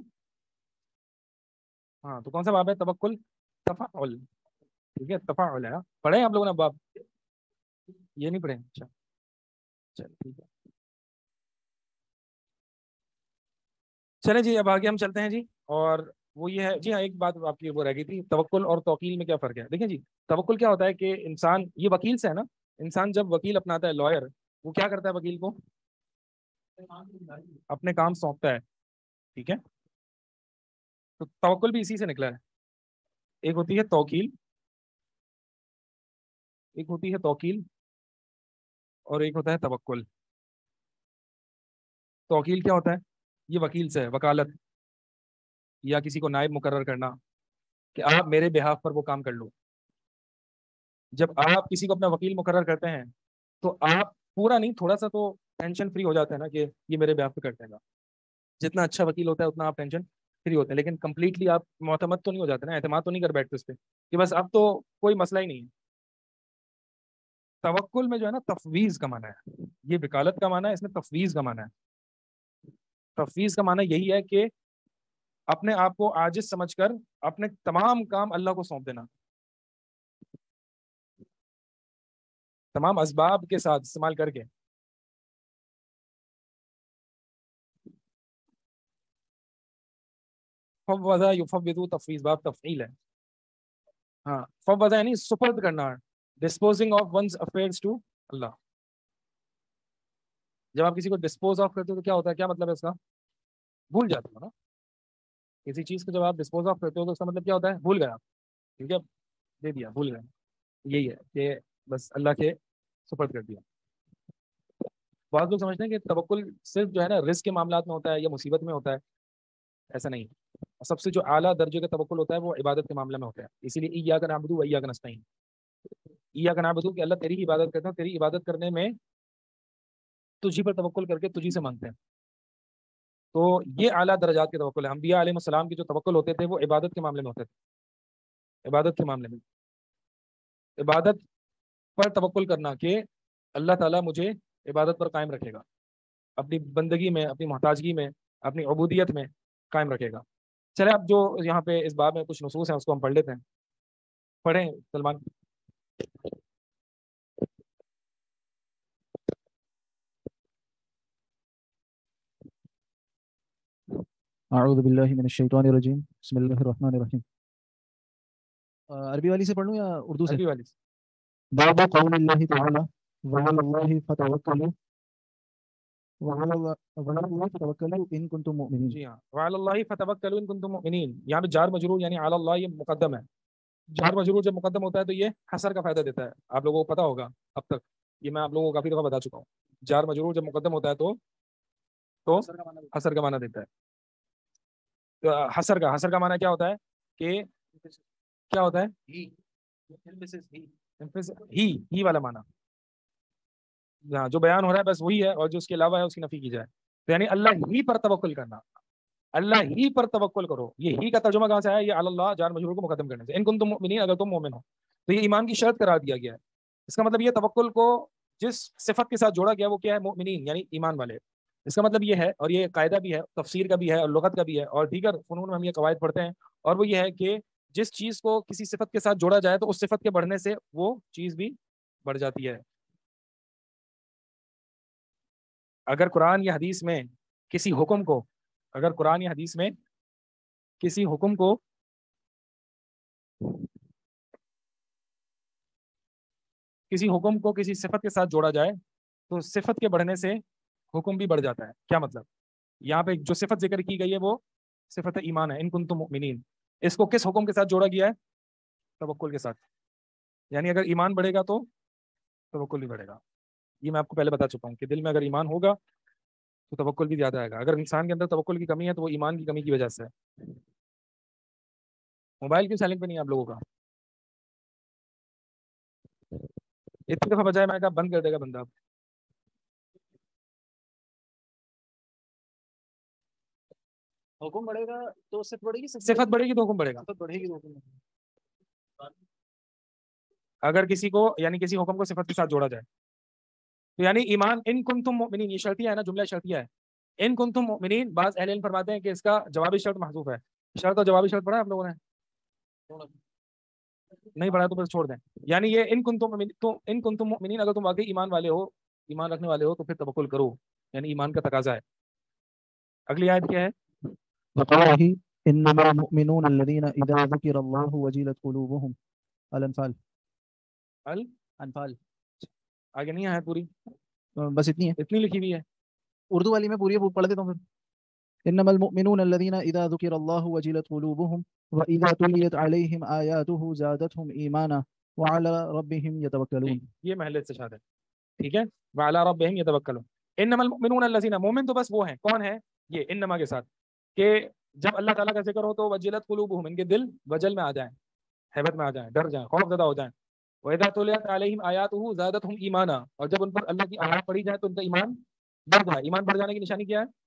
ہاں تو کون سا باب ہے؟ توکل تفاعل. ٹھیک ہے تفاعل ہے. پڑھے ہیں آپ لوگوں نے باب؟ یہ نہیں پڑھے؟ اچھا چل ٹھیک ہے. چلیں جی اب آگے ہم چلتے ہیں جی. اور وہ یہ ہے جی ہاں ایک بات آپ کی وہ رہ گئی تھی توکل اور توکیل میں کیا فرق ہے. دیکھیں جی توکل کیا ہوتا ہے کہ انسان یہ وکیل سے ہے نا انسان جب وکیل اپناتا ہے لائر وہ کیا کرتا ہے وکیل کو اپنے کام سونپتا ہے. ٹھیک ہے تو توکل بھی اسی سے نکلا ہے. ایک ہوتی ہے توکیل ایک ہوتی ہے توکیل اور ایک ہوتا ہے توکل. توکیل کیا ہوتا ہے؟ یہ وکیل سے ہے وکالت یا کسی کو نائب مقرر کرنا کہ آپ میرے بہاف پر وہ کام کر لو. جب آپ کسی کو اپنا وکیل مقرر کرتے ہیں تو آپ پورا نہیں تھوڑا سا تو ٹینشن فری ہو جاتا ہے نا کہ یہ میرے بہاف پہ کرتے گا. جتنا اچھا وکیل ہوتا ہے اتنا آپ ٹینشن فری ہوتے ہیں. لیکن کمپلیٹلی آپ معتمد تو نہیں ہو جاتے نا اعتماد تو نہیں کر بیٹھتے اس پہ کہ بس اب تو کوئی مسئلہ ہی نہیں ہے. توکل میں جو ہے نا تفویض کا معنی ہے. یہ وکالت کا معنی ہے اس میں تفویض کا معنی ہے. تفویض کا معنی یہی ہے کہ اپنے آپ کو عاجز سمجھ کر اپنے تمام کام اللہ کو سونپ دینا. تمام اسباب کے ساتھ استعمال کر کے. فوض یفوض تفویض باب تفعیل ہے. ہاں فوض یعنی سپرد کرنا disposing of one's affairs to Allah. جب آپ کسی کو ڈسپوز آف کرتے ہو تو کیا ہوتا ہے کیا مطلب ہے اس کا؟ بھول جاتے ہو نا. کسی چیز کو جب آپ ڈسپوز آف کرتے ہو تو اس کا مطلب کیا ہوتا ہے؟ بھول گیا. ٹھیک ہے دے دیا بھول گئے. یہی ہے کہ بس اللہ کے سپرد کر دیا. بعض لوگ سمجھتے ہیں کہ توکل صرف جو ہے نا رزق کے معاملات میں ہوتا ہے یا مصیبت میں ہوتا ہے. ایسا نہیں. سب سے جو اعلیٰ درجے کا توکل ہوتا ہے وہ عبادت کے معاملے میں ہوتا ہے. اسی لیے ایاک نعبد و ایاک نستعین. ایاک نعبد کہ اللہ تیری ہی عبادت کرتا ہوں تیری عبادت کرنے میں تجھی پر توکل کر کے تجھی سے مانگتے ہیں. تو یہ اعلیٰ درجات کے توکل ہے. انبیاء علیہ السلام کے جو توکل ہوتے تھے وہ عبادت کے معاملے میں ہوتے تھے. عبادت کے معاملے میں عبادت پر توکل کرنا کہ اللہ تعالیٰ مجھے عبادت پر قائم رکھے گا اپنی بندگی میں اپنی محتاجگی میں اپنی عبودیت میں قائم رکھے گا. چلے اب جو یہاں پہ اس باب میں کچھ نصوص ہیں اس کو ہم پڑھ لیتے ہیں. پڑھیں سلمان. اعوذ باللہ من الشیطان الرجیم بسم اللہ الرحمن الرحیم. عربی والی سے پڑھ لوں یا اردو سے؟ عربی والی سے. باب قول اللہ تعالی وعلی اللہ فتوکلوا وعلی اللہ فتوکلوا ان کنتم مؤمنین. جی ہاں، وعلی اللہ فتوکلوا ان کنتم مؤمنین. یہاں پہ جار مجرور یعنی علی اللہ یہ مقدم ہے. جار مجرور جب مقدم ہوتا ہے تو یہ حصر کا فائدہ دیتا ہے. آپ لوگوں کو پتا ہوگا اب تک، یہ میں آپ لوگوں کو کافی دفعہ بتا چکا ہوں. جار مجرور جب مقدم ہوتا ہے تو حصر کا معنی دیتا ہے. تو حصر کا معنی کیا ہوتا ہے کہ کیا ہوتا ہے؟ ہی والا معنی جو بیان ہو رہا ہے بس وہی ہے، اور جو اس کے علاوہ ہے اس کی نفی کی جائے. تو یعنی اللہ ہی پر توکل کرنا، اللہ ہی پر توکل کرو. یہ ہی کا ترجمہ کہاں سے آیا؟ یہ اللہ جار مجرور کو مقدم کرنے سے. ان کنتم مؤمنین، اگر تم مومن ہو. تو یہ ایمان کی شرط قرار دیا گیا ہے. اس کا مطلب یہ توکل کو جس صفت کے ساتھ جوڑا گیا وہ کیا ہے؟ مؤمنین یعنی ایمان والے. اس کا مطلب یہ ہے، اور یہ قاعدہ بھی ہے، تفسیر کا بھی ہے اور لغت کا بھی ہے اور دیگر فنون میں ہم یہ قواعد پڑھتے ہیں، اور وہ یہ ہے کہ جس چیز کو کسی صفت کے ساتھ جوڑا جائے تو اس صفت کے بڑھنے سے وہ چیز بھی بڑھ جاتی ہے. اگر قرآن یا حدیث میں کسی حکم کو کسی صفت کے ساتھ جوڑا جائے تو صفت کے بڑھنے سے حکم بھی بڑھ جاتا ہے. کیا مطلب؟ یہاں پہ جو صفت ذکر کی گئی ہے وہ صفت ایمان ہے، ان کنتم مؤمنین. اس کو کس حکم کے ساتھ جوڑا گیا ہے؟ توکل کے ساتھ. یعنی اگر ایمان بڑھے گا تو توکل بھی بڑھے گا. یہ میں آپ کو پہلے بتا چکا ہوں کہ دل میں اگر ایمان ہوگا تو توکل بھی زیادہ آئے گا. اگر انسان کے اندر توکل کی کمی ہے تو وہ ایمان کی کمی کی وجہ سے ہے. موبائل کیوں سائلنٹ پہ نہیں ہے آپ لوگوں کا؟ اتنی دفعہ بجائے میں کہا بند کر دے گا بندہ. حکم بڑھے گا تو صفت بڑھے گی، صفت بڑھے گی تو حکم بڑھے گا. صفت بڑھے گی تو حکم. اگر کسی کو یعنی کسی حکم کو صفت کے ساتھ جوڑا جائے تو یعنی ایمان ان کنتم مؤمنین، یہ شرطیہ ہے نا، جملہ شرطیہ ہے. ان کنتم مؤمنین، بعض اہل علم فرماتے ہیں کہ اس کا جوابی شرط محذوف ہے. شرط اور جوابی شرط پڑھا ہے آپ لوگوں نے؟ نہیں پڑھا تو بس چھوڑ دیں. یعنی یہ ان کنتم مؤمنین، اگر تم واقعی ایمان والے ہو، ایمان رکھنے والے ہو تو پھر توکل کرو، یعنی ایمان کا تقاضا ہے. اگلی آیت کیا ہے؟ وقال انما المؤمنون الذين اذا ذكر الله وجلت قلوبهم. الانفال. انفال آگے نہیں ہے پوری، بس اتنی ہے، اتنی لکھی ہوئی ہے. اردو والی میں پوری پڑھ دیتا ہوں پھر. انما المؤمنون الذين اذا ذكر الله وجلت قلوبهم واذا تليت عليهم اياته زادتهم ایمانا وعلى ربهم يتوکلون. یہ محل استشہاد ہے، ٹھیک ہے. وعلى ربهم يتوکلون. انما المؤمنون الذين، مومن تو بس وہ ہیں، کون ہے یہ انما کے ساتھ، کہ جب اللہ تعالیٰ کا ذکر ہو تو وجلت قلوبهم، ان کے دل وجل میں آ جائیں، ہیبت میں آ جائیں، ڈر جائیں، خوف زدہ ہو جائیں. وَإِذَا تُلِيَتْ عَلَيْهِمْ آيَاتُهُ زَادَتْهُمْ إِيمَانًا، اور جب ان پر اللہ کی آیات پڑھی جائے تو ان کا ایمان بڑھ جائے. ایمان بڑھ جانے کی نشانی کیا ہے؟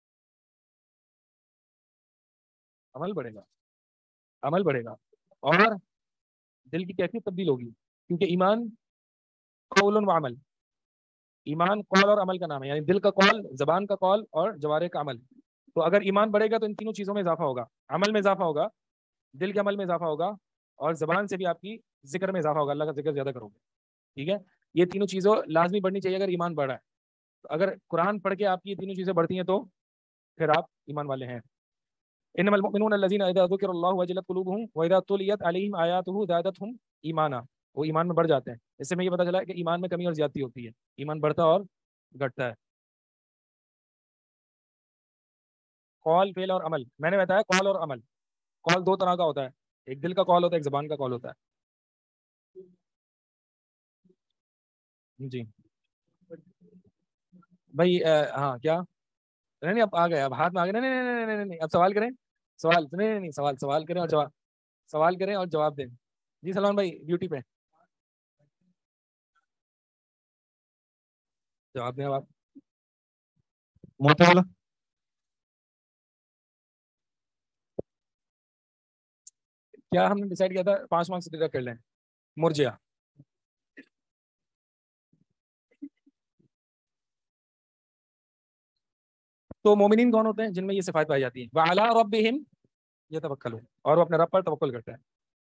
عمل بڑھے گا، عمل بڑھے گا اور دل کی کیفیت تبدیل ہوگی. کیونکہ ایمان قول و عمل، ایمان قول اور عمل کا نام ہے، یعنی دل کا قول، زبان کا قول اور جوارح کا عمل. تو اگر ایمان بڑھے گا تو ان تینوں چیزوں میں اضافہ ہوگا. عمل میں اضافہ ہوگا، دل کے عمل میں اضافہ ہوگا، اور زبان سے بھی آپ کی ذکر میں اضافہ ہوگا، اللہ کا ذکر زیادہ کرو گے. ٹھیک ہے، یہ تینوں چیزوں لازمی بڑھنی چاہیے اگر ایمان بڑھا ہے. تو اگر قرآن پڑھ کے آپ کی یہ تینوں چیزیں بڑھتی ہیں تو پھر آپ ایمان والے ہیں. انما المؤمنون الذين اذا ذكر الله وجلت قلوبهم واذا تليت عليهم اياته زادتهم ایمانا، وہ ایمان میں بڑھ جاتے ہیں. اس سے میں یہ پتہ چلا کہ ایمان میں کمی اور زیادتی ہوتی ہے، ایمان بڑھتا اور گھٹتا ہے. قول، فعل اور عمل، میں نے بتایا قول اور عمل. قول دو طرح کا ہوتا ہے، ایک دل کا قول ہوتا ہے، ایک زبان کا قول ہوتا ہے. جی بھائی ہاں کیا نہیں اب آ گئے، اب ہاتھ میں آ گئے. نہیں اب سوال کریں، سوال نہیں سوال کریں اور جواب، سوال کریں اور جواب دیں. جی سلمان بھائی ڈیوٹی پہ جواب دیں. اب آپ معتزلہ کیا ہم نے ڈیسائیڈ کیا تھا 5 مارکس سے کر لیں؟ مرجیا. تو مومنین کون ہوتے ہیں؟ جن میں یہ صفات پائی جاتی ہیں. وعلی ربہم یتوکلون، اور وہ اپنے رب پر توکل کرتے ہیں،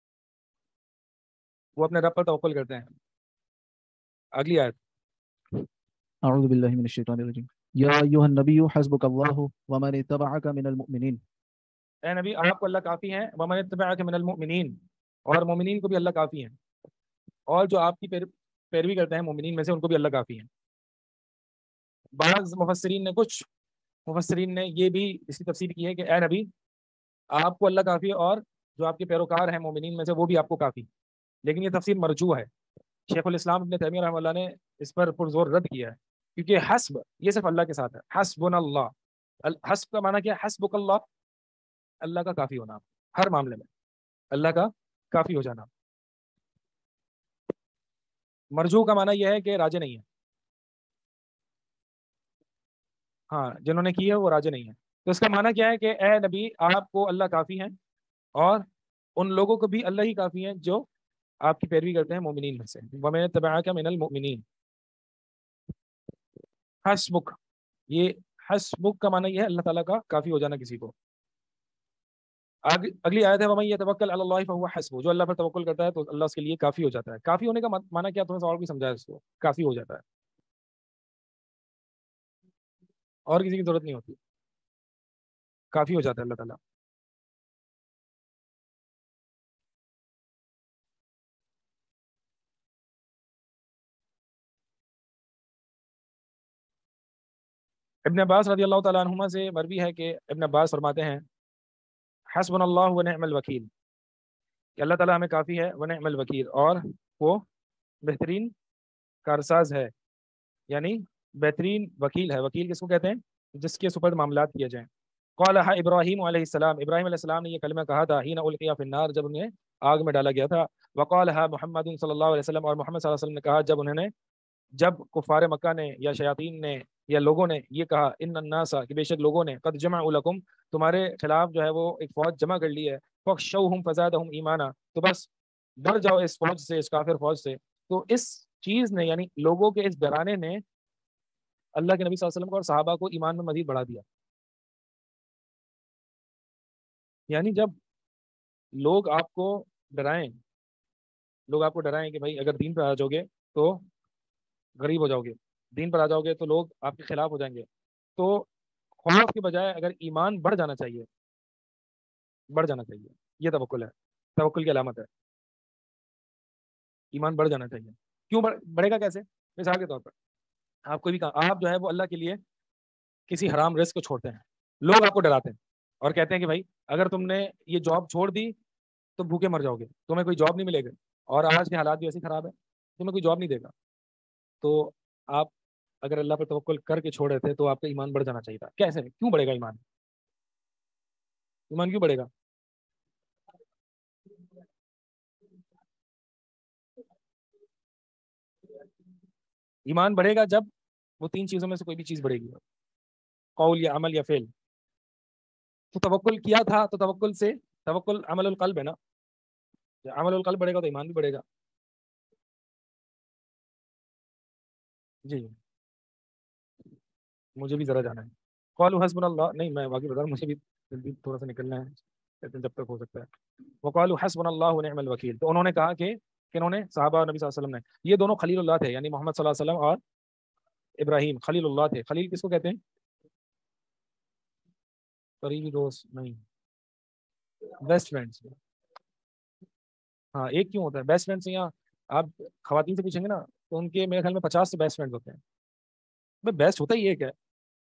وہ اپنے رب پر توکل کرتے ہیں. اگلی آیت. اعوذ باللہ من الشیطان الرجیم या अय्युहन नबिय्यु हस्बुकल्लाहु व मन इत्तबअका मिनल मुमिनीन। اے نبی آپ کو اللہ کافی ہیں، ومن اتبعک من المؤمنین، اور مومنین کو بھی اللہ کافی ہیں، اور جو آپ کی پیروی کرتے ہیں مومنین میں سے ان کو بھی اللہ کافی ہیں۔ بعض مفسرین نے کچھ مفسرین نے یہ بھی اس کی تفسیر کی ہے کہ اے نبی آپ کو اللہ کافی ہے اور جو آپ کے پیروکار ہیں مومنین میں سے وہ بھی آپ کو کافی، لیکن یہ تفسیر مرجوح ہے۔ شیخ الاسلام ابن تیمیہ رحمہ اللہ نے اس پر پرزور رد کیا ہے، کیونکہ حسب یہ صرف اللہ کے ساتھ ہے، حسبنا اللہ، حسب کا معنی کیا ہے؟ حسبک اللہ، اللہ کا کافی ہونا ہر معاملے میں، اللہ کا کافی ہو جانا۔ مرجو کا معنی یہ ہے کہ راجے نہیں ہے، ہاں جنہوں نے کی ہے وہ راجے نہیں ہیں۔ تو اس کا معنی کیا ہے کہ اے نبی آپ کو اللہ کافی ہیں اور ان لوگوں کو بھی اللہ ہی کافی ہیں جو آپ کی پیروی کرتے ہیں مومنین میں سے۔ وَمَن اتَّبَعَكَ مِنَ الْمُؤْمِنِينَ، حسبک، یہ حسبک کا معنی یہ ہے اللہ تعالیٰ کا کافی ہو جانا کسی کو۔ اگلی آیت ہے وَمَن يَتَوَكَّلْ عَلَى اللَّهِ فَهُوَ حَسْبُهُ، جو اللہ پر توکل کرتا ہے تو اللہ اس کے لیے کافی ہو جاتا ہے۔ کافی ہونے کا معنی کیا تمہیں اور بھی سمجھایا اس کو، کافی ہو جاتا ہے، اور کسی کی ضرورت نہیں ہوتی، کافی ہو جاتا ہے اللہ تعالیٰ۔ ابن عباس رضی اللہ تعالیٰ عنہما سے مروی ہے کہ ابن عباس فرماتے ہیں حسبنا اللہ ونعم الوکیل، کہ اللہ تعالیٰ ہمیں کافی ہے، ونعم الوکیل، اور وہ بہترین کارساز ہے، یعنی بہترین وکیل ہے۔ وکیل کس کو کہتے ہیں؟ جس کے سپرد معاملات کیے جائیں۔ قالها ابراہیم علیہ السلام، ابراہیم علیہ السلام نے یہ کلمہ کہا تھا حین القی فی النار، جب انہیں آگ میں ڈالا گیا تھا۔ وقالها محمد صلی اللہ علیہ وسلم، اور محمد صلی اللہ علیہ وسلم نے کہا جب کفار مکہ نے یا شیاطین نے یا لوگوں نے یہ کہا ان الناس، کہ بے شک لوگوں نے قد جمعوا لکم، تمہارے خلاف جو ہے وہ ایک فوج جمع کر لی ہے، فخشوہم فزادہم ایمانا، تو بس ڈر جاؤ اس فوج سے، اس کافر فوج سے۔ تو اس چیز نے، یعنی لوگوں کے اس ڈرانے نے اللہ کے نبی صلی اللہ علیہ وسلم کو اور صحابہ کو ایمان میں مزید بڑھا دیا۔ یعنی جب لوگ آپ کو ڈرائیں کہ بھائی اگر دین پر آ جاؤ گے تو غریب ہو جاؤ گے، دین پر آ جاؤ گے تو لوگ آپ کے خلاف ہو جائیں گے، تو خوف کے بجائے اگر ایمان بڑھ جانا چاہیے، یہ توکل ہے، توکل کی علامت ہے، ایمان بڑھ جانا چاہیے۔ کیوں بڑھے گا؟ کیسے؟ مثال کے طور پر آپ کو بھی کہا، آپ جو ہے وہ اللہ کے لیے کسی حرام رزق کو چھوڑتے ہیں، لوگ آپ کو ڈراتے ہیں اور کہتے ہیں کہ بھائی اگر تم نے یہ جاب چھوڑ دی تو بھوکے مر جاؤ گے، تمہیں کوئی جاب نہیں ملے گا، اور آج کے حالات بھی ایسے خراب ہے، تمہیں کوئی جاب نہیں دے گا، تو آپ اگر اللہ پر توکل کر کے چھوڑ رہے تھے تو آپ کا ایمان بڑھ جانا چاہیے تھا۔ کیسے؟ کیوں بڑھے گا ایمان کیوں بڑھے گا؟ ایمان بڑھے گا جب وہ تین چیزوں میں سے کوئی بھی چیز بڑھے گی، قول یا عمل یا فعل۔ تو توکل کیا تھا، تو توکل عمل القلب ہے نا، جب عمل القلب بڑھے گا تو ایمان بھی بڑھے گا۔ جی مجھے بھی ذرا جانا ہے، قالوا حسبنا اللہ، نہیں میں باقی بتا رہا ہوں، مجھے بھی جلدی تھوڑا سا نکلنا ہے، لیکن جب تک ہو سکتا ہے۔ وقالوا حسبنا اللہ ونعم الوکیل، تو انہوں نے کہا کہ انہوں نے صحابہ اور نبی صلی اللہ علیہ وسلم نے، یہ دونوں خلیل اللہ تھے، یعنی محمد صلی اللہ علیہ وسلم اور ابراہیم خلیل اللہ تھے۔ خلیل کس کو کہتے ہیں؟ قریبی دوست نہیں، بیسٹ فرینڈس۔ ہاں ایک کیوں ہوتا ہے بیسٹ فرینڈس؟ یہاں آپ خواتین سے پوچھیں گے نا تو ان کے میرے خیال میں 50 سے بیسٹ فرینڈ ہوتے ہیں، بیسٹ ہوتا ہی ایک ہے،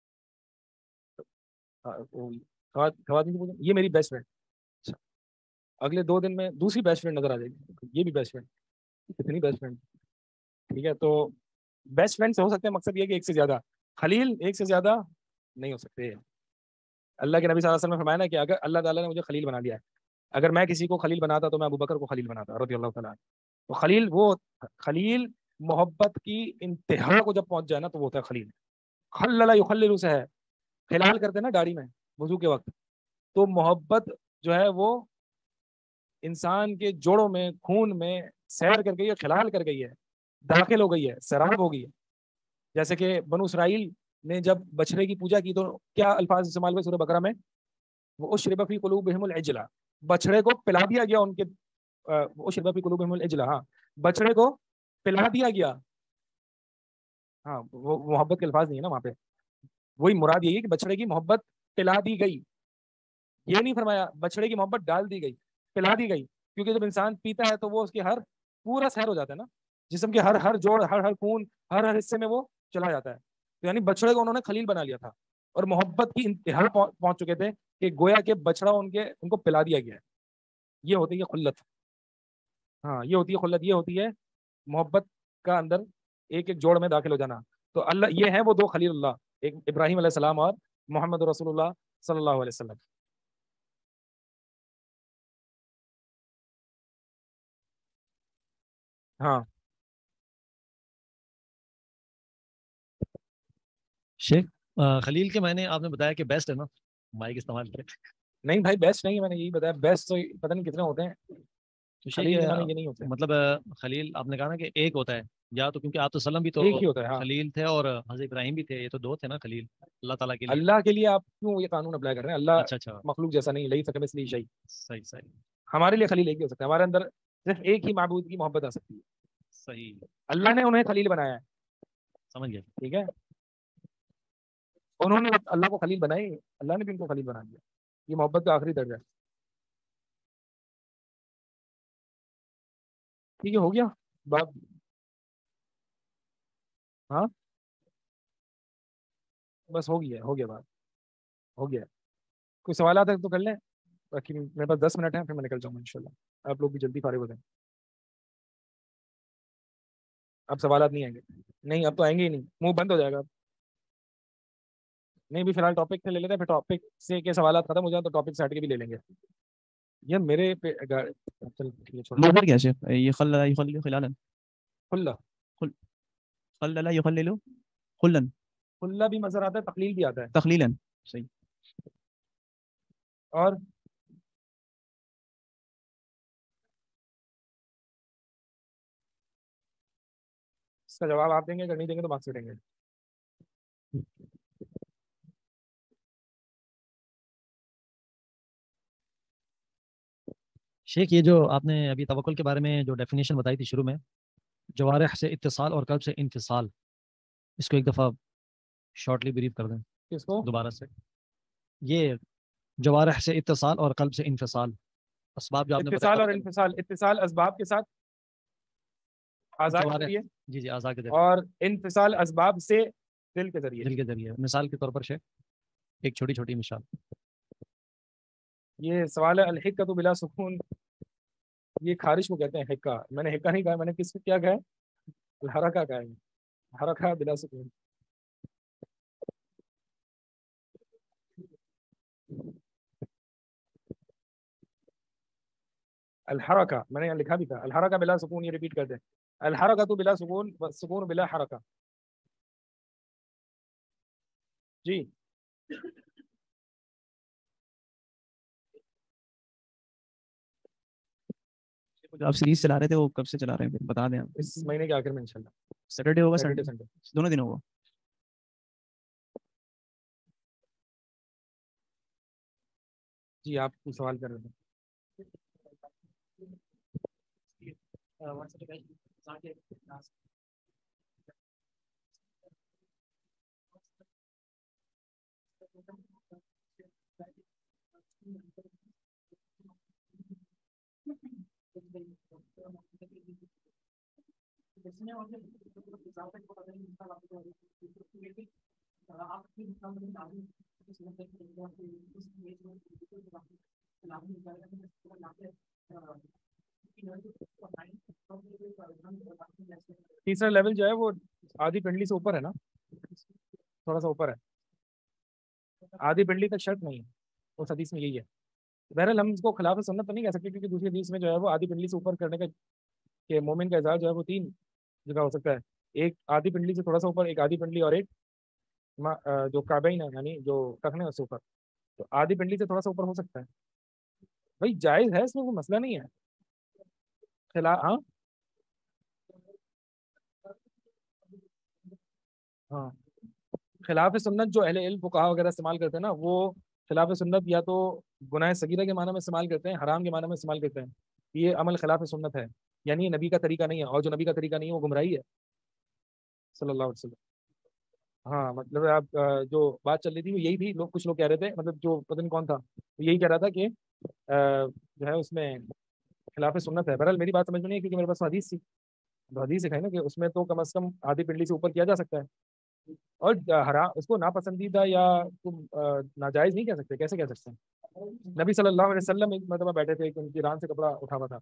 خواتین سے پوچھیں یہ میری بیسٹ فرینڈ، اگلے 2 دن میں دوسری بیسٹ فرینڈ نظر آ جائے گی، یہ بھی بیسٹ فرینڈ، کتنی بیسٹ فرینڈ، ٹھیک ہے۔ تو بیسٹ فرینڈ ہو سکتے ہیں، مقصد یہ کہ ایک سے زیادہ، خلیل ایک سے زیادہ نہیں ہو سکتے۔ اللہ کے نبی صلی اللہ علیہ وسلم نے فرمایا نا کہ اگر اللہ تعالیٰ نے مجھے خلیل بنا لیا ہے، اگر میں کسی کو خلیل بناتا تو میں ابو بکر کو خلیل بناتا رضی اللہ تعالیٰ عنہ۔ تو خلیل محبت کی انتہا کو جب پہنچ جائے نا تو وہ ہوتا ہے خلیل۔ خلل یخلل سے ہے، خلال کرتے ہیں نا داڑھی میں وضو کے وقت، تو محبت جو ہے وہ انسان کے جوڑوں میں، خون میں سیر کر گئی ہے، خلال کر گئی ہے، داخل ہو گئی ہے، سراب ہو گئی ہے۔ جیسے کہ بنو اسرائیل نے جب بچڑے کی پوجا کی تو کیا الفاظ استعمال ہوئے سورہ بقرہ میں؟ وہ اشرب فی قلوبہم العجل، بچڑے کو پلا دیا گیا ان کے، اشرب فی قلوبہم العجل، ہاں بچڑے کو پلا دیا گیا، ہاں وہ محبت کے الفاظ نہیں ہے نا وہاں پہ، وہی مراد یہی ہے کہ بچڑے کی محبت پلا دی گئی، یہ نہیں فرمایا بچڑے کی محبت ڈال دی گئی، پلا دی گئی، کیونکہ جب انسان پیتا ہے تو وہ اس کی ہر پورا سیر ہو جاتا ہے نا، جسم کے ہر ہر جوڑ، ہر ہر خون، ہر ہر حصے میں وہ چلا جاتا ہے. تو یعنی بچڑے کو انہوں نے خلیل بنا لیا تھا اور محبت کی انتہا پہنچ چکے تھے کہ گویا کہ بچڑا ان کو پلا دیا گیا ہے. یہ ہوتی ہے خلت. ہاں یہ ہوتی ہے خلت، یہ ہوتی ہے محبت کا اندر ایک ایک جوڑ میں داخل ہو جانا. تو اللہ یہ ہے وہ دو خلیل اللہ، ایک ابراہیم علیہ السلام اور محمد رسول اللہ صلی اللہ علیہ وسلم. ہاں شیخ خلیل کے معنی آپ نے بتایا کہ بیسٹ ہے نا، مائک استعمال کریں. نہیں بھائی بیسٹ نہیں ہے، میں نے یہی بتایا بیسٹ تو پتہ نہیں کتنے ہوتے ہیں. خلیل کے معنی یہ نہیں ہوتے. مطلب خلیل آپ نے کہا نا کہ ایک ہوتا ہے، یا تو کیونکہ آپ تو سلم بھی تو ایک ہی ہوتا ہے. ہاں خلیل تھے اور حضرت ابراہیم بھی تھے، یہ تو دو تھے نا خلیل اللہ تعالیٰ کے لیے. اللہ کے لیے آپ کیوں یہ قانون اپلائی کر رہے ہیں؟ اللہ اچھا اچھا مخلوق جیسا نہیں، لئی سکے اس لیے شہید. صحیح صحیح ہمارے لیے خلیل ایک ہی ہو سکتا ہے، ہمارے اندر صرف ایک ہی معبود کی محبت آ سکتی ہے. صحیح اللہ نے انہیں خلیل بنایا ہے. سمجھ گیا. ٹھیک ہے، انہوں نے اللہ کو خلیل بنائی، اللہ نے بھی ان کو خلیل بنا دیا. یہ محبت کا آخری درجہ ہے. ٹھیک ہے، ہو گیا بات. ہاں بس ہو گیا بات، ہو گیا. کوئی سوالات ہے تو کر لیں، باقی میرے پاس 10 منٹ ہیں، پھر میں نکل جاؤں گا انشاءاللہ. آپ لوگ بھی جلدی فارغ ہو جائیں. اب سوالات نہیں آئیں گے؟ نہیں اب تو آئیں گے ہی نہیں، منہ بند ہو جائے گا. نہیں بھی فی الحال ٹاپک سے لے لیتے ہیں، پھر ٹاپک سے کے سوالات ختم ہو جائیں تو ٹاپک سے ہٹ کے بھی لے لیں گے. یہ میرے پہ چل ٹھیک ہے چھوڑ. مصدر کیا شیخ؟ يخلل يخلل خلالا، خلا، خلل يخلل خلا، خلا بھی مصدر آتا ہے، تقلیل بھی آتا ہے. تخلیلا. صحیح. اور اس کا جواب آپ دیں گے، اگر نہیں دیں گے تو مارکس دیں گے. شیخ یہ جو آپ نے ابھی توکل کے بارے میں جو ڈیفینیشن بتائی تھی شروع میں، جوارح سے اتصال اور قلب سے انفصال، اس کو ایک دفعہ شارٹلی بریف کر دیں. کس کو؟ دوبارہ سے یہ جوارح سے اتصال اور قلب سے انفصال، اسباب جو آپ نے اتصال اور بتایا. انفصال، اتصال اسباب کے ساتھ آزاد کے ذریعے، جی جی اعضاء کے ذریعے، اور انفصال اسباب سے دل کے ذریعے. دل کے ذریعے. مثال کے طور پر شیخ ایک چھوٹی چھوٹی مثال. یہ سوال ہے الحکۃ بلا سکون، یہ خارش کو کہتے ہیں حکا. میں نے حکا نہیں کہا، میں نے کس کو کیا کہا؟ الحرکہ کہا ہے، حرکہ بلا سکون. الحرکہ میں نے یہاں لکھا بھی تھا، الحرکہ بلا سکون، یہ ریپیٹ کرتے ہیں. الحرکۃ بلا سکون والسکون بلا حرکہ. جی آپ سیریز چلا رہے تھے وہ کب سے چلا رہے ہیں بتا دیں آپ. اس مہینے کے آخر میں انشاءاللہ. سیٹرڈے ہوگا، سیٹرڈے سنڈے، سنڈے دونوں دن ہوگا. جی آپ کو سوال کر رہے تھے. تیسرا لیول جو ہے وہ آدھی پنڈلی سے اوپر ہے نا، تھوڑا سا اوپر ہے. آدھی پنڈلی تک شرط نہیں ہے، اس حدیث میں یہی ہے. بہرحال ہم اس کو خلاف سنت تو نہیں کہہ سکتے، کیونکہ دوسری حدیث میں جو ہے وہ آدھی پنڈلی سے اوپر کرنے کا کہ مومن کا اعزاز جو ہے وہ 3 جگہ ہو سکتا ہے. ایک آدھی پنڈلی سے تھوڑا سا اوپر، ایک آدھی پنڈلی، اور ایک جو کعبین ہے یعنی جو ٹخنے اس سے اوپر. تو آدھی پنڈلی سے تھوڑا سا اوپر ہو سکتا ہے. بھائی جائز ہے، اس میں کوئی مسئلہ نہیں ہے. ہاں ہاں خلاف سنت جو اہل علم فقہا وغیرہ استعمال کرتے ہیں نا، وہ خلاف سنت یا تو گناہ صغیرہ کے معنی میں استعمال کرتے ہیں، حرام کے معنی میں استعمال کرتے ہیں. یہ عمل خلاف سنت ہے، یعنی نبی کا طریقہ نہیں ہے، اور جو نبی کا طریقہ نہیں ہے وہ گمراہی ہے صلی اللہ علیہ وسلم. ہاں مطلب آپ جو بات چل رہی تھی وہ یہی تھی، لوگ کچھ لوگ کہہ رہے تھے، مطلب جو پتہ نہیں کون تھا یہی کہہ رہا تھا کہ جو ہے اس میں خلاف سنت ہے. بہرحال میری بات سمجھ میں نہیں ہے کیونکہ میرے پاس حدیث تھی، تو حدیث دکھائی نا کہ اس میں تو کم از کم آدھی پنڈلی سے اوپر کیا جا سکتا ہے، اور حرام اس کو ناپسندیدہ یا تم ناجائز نہیں کہہ سکتے. کیسے کہہ سکتے ہیں؟ نبی صلی اللہ علیہ وسلم ایک مرتبہ بیٹھے تھے کہ ان کی ران سے کپڑا اٹھا ہوا تھا،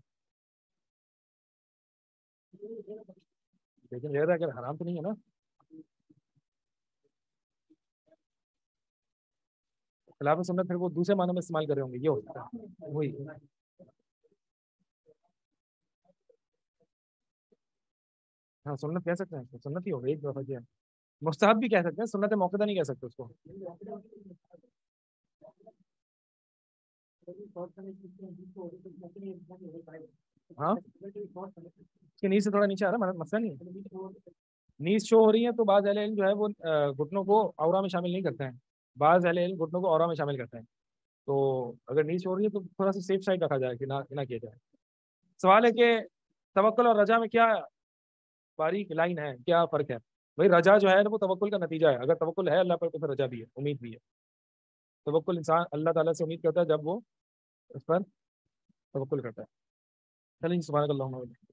لیکن یہ اگر حرام تو نہیں ہے نا. خلاف سنت پھر وہ دوسرے معنوں میں استعمال کر رہے ہوں گے، یہ ہو سکتا ہے وہی. ہاں سنت کہہ سکتے ہیں، سنت ہی ہوگا ایک دفعہ کیا. مستحب بھی کہہ سکتے ہیں، سنت موقع نہیں کہہ سکتے اس کو. ہاں اس کے نیز سے تھوڑا نیچے آ رہا ہے، مسئلہ نہیں ہے. نیز شو ہو رہی ہے تو بعض اہل علم جو ہے وہ گھٹنوں کو عورا میں شامل نہیں کرتے ہیں، بعض اہل علم گھٹنوں کو عورا میں شامل کرتے ہیں. تو اگر نیز شو ہو رہی ہے تو تھوڑا سا سیف سائڈ رکھا جائے کہ نہ کیا جائے. سوال ہے کہ توکل اور رجا میں کیا باریک لائن ہے، کیا فرق ہے؟ بھائی رجا جو ہے وہ توکل کا نتیجہ ہے، اگر توکل ہے اللہ پر تو پھر رجا بھی ہے، امید بھی ہے. توکل انسان اللہ تعالیٰ سے امید کرتا ہے جب وہ اس پر توکل کرتا ہے. چلیے سبحانک اللہم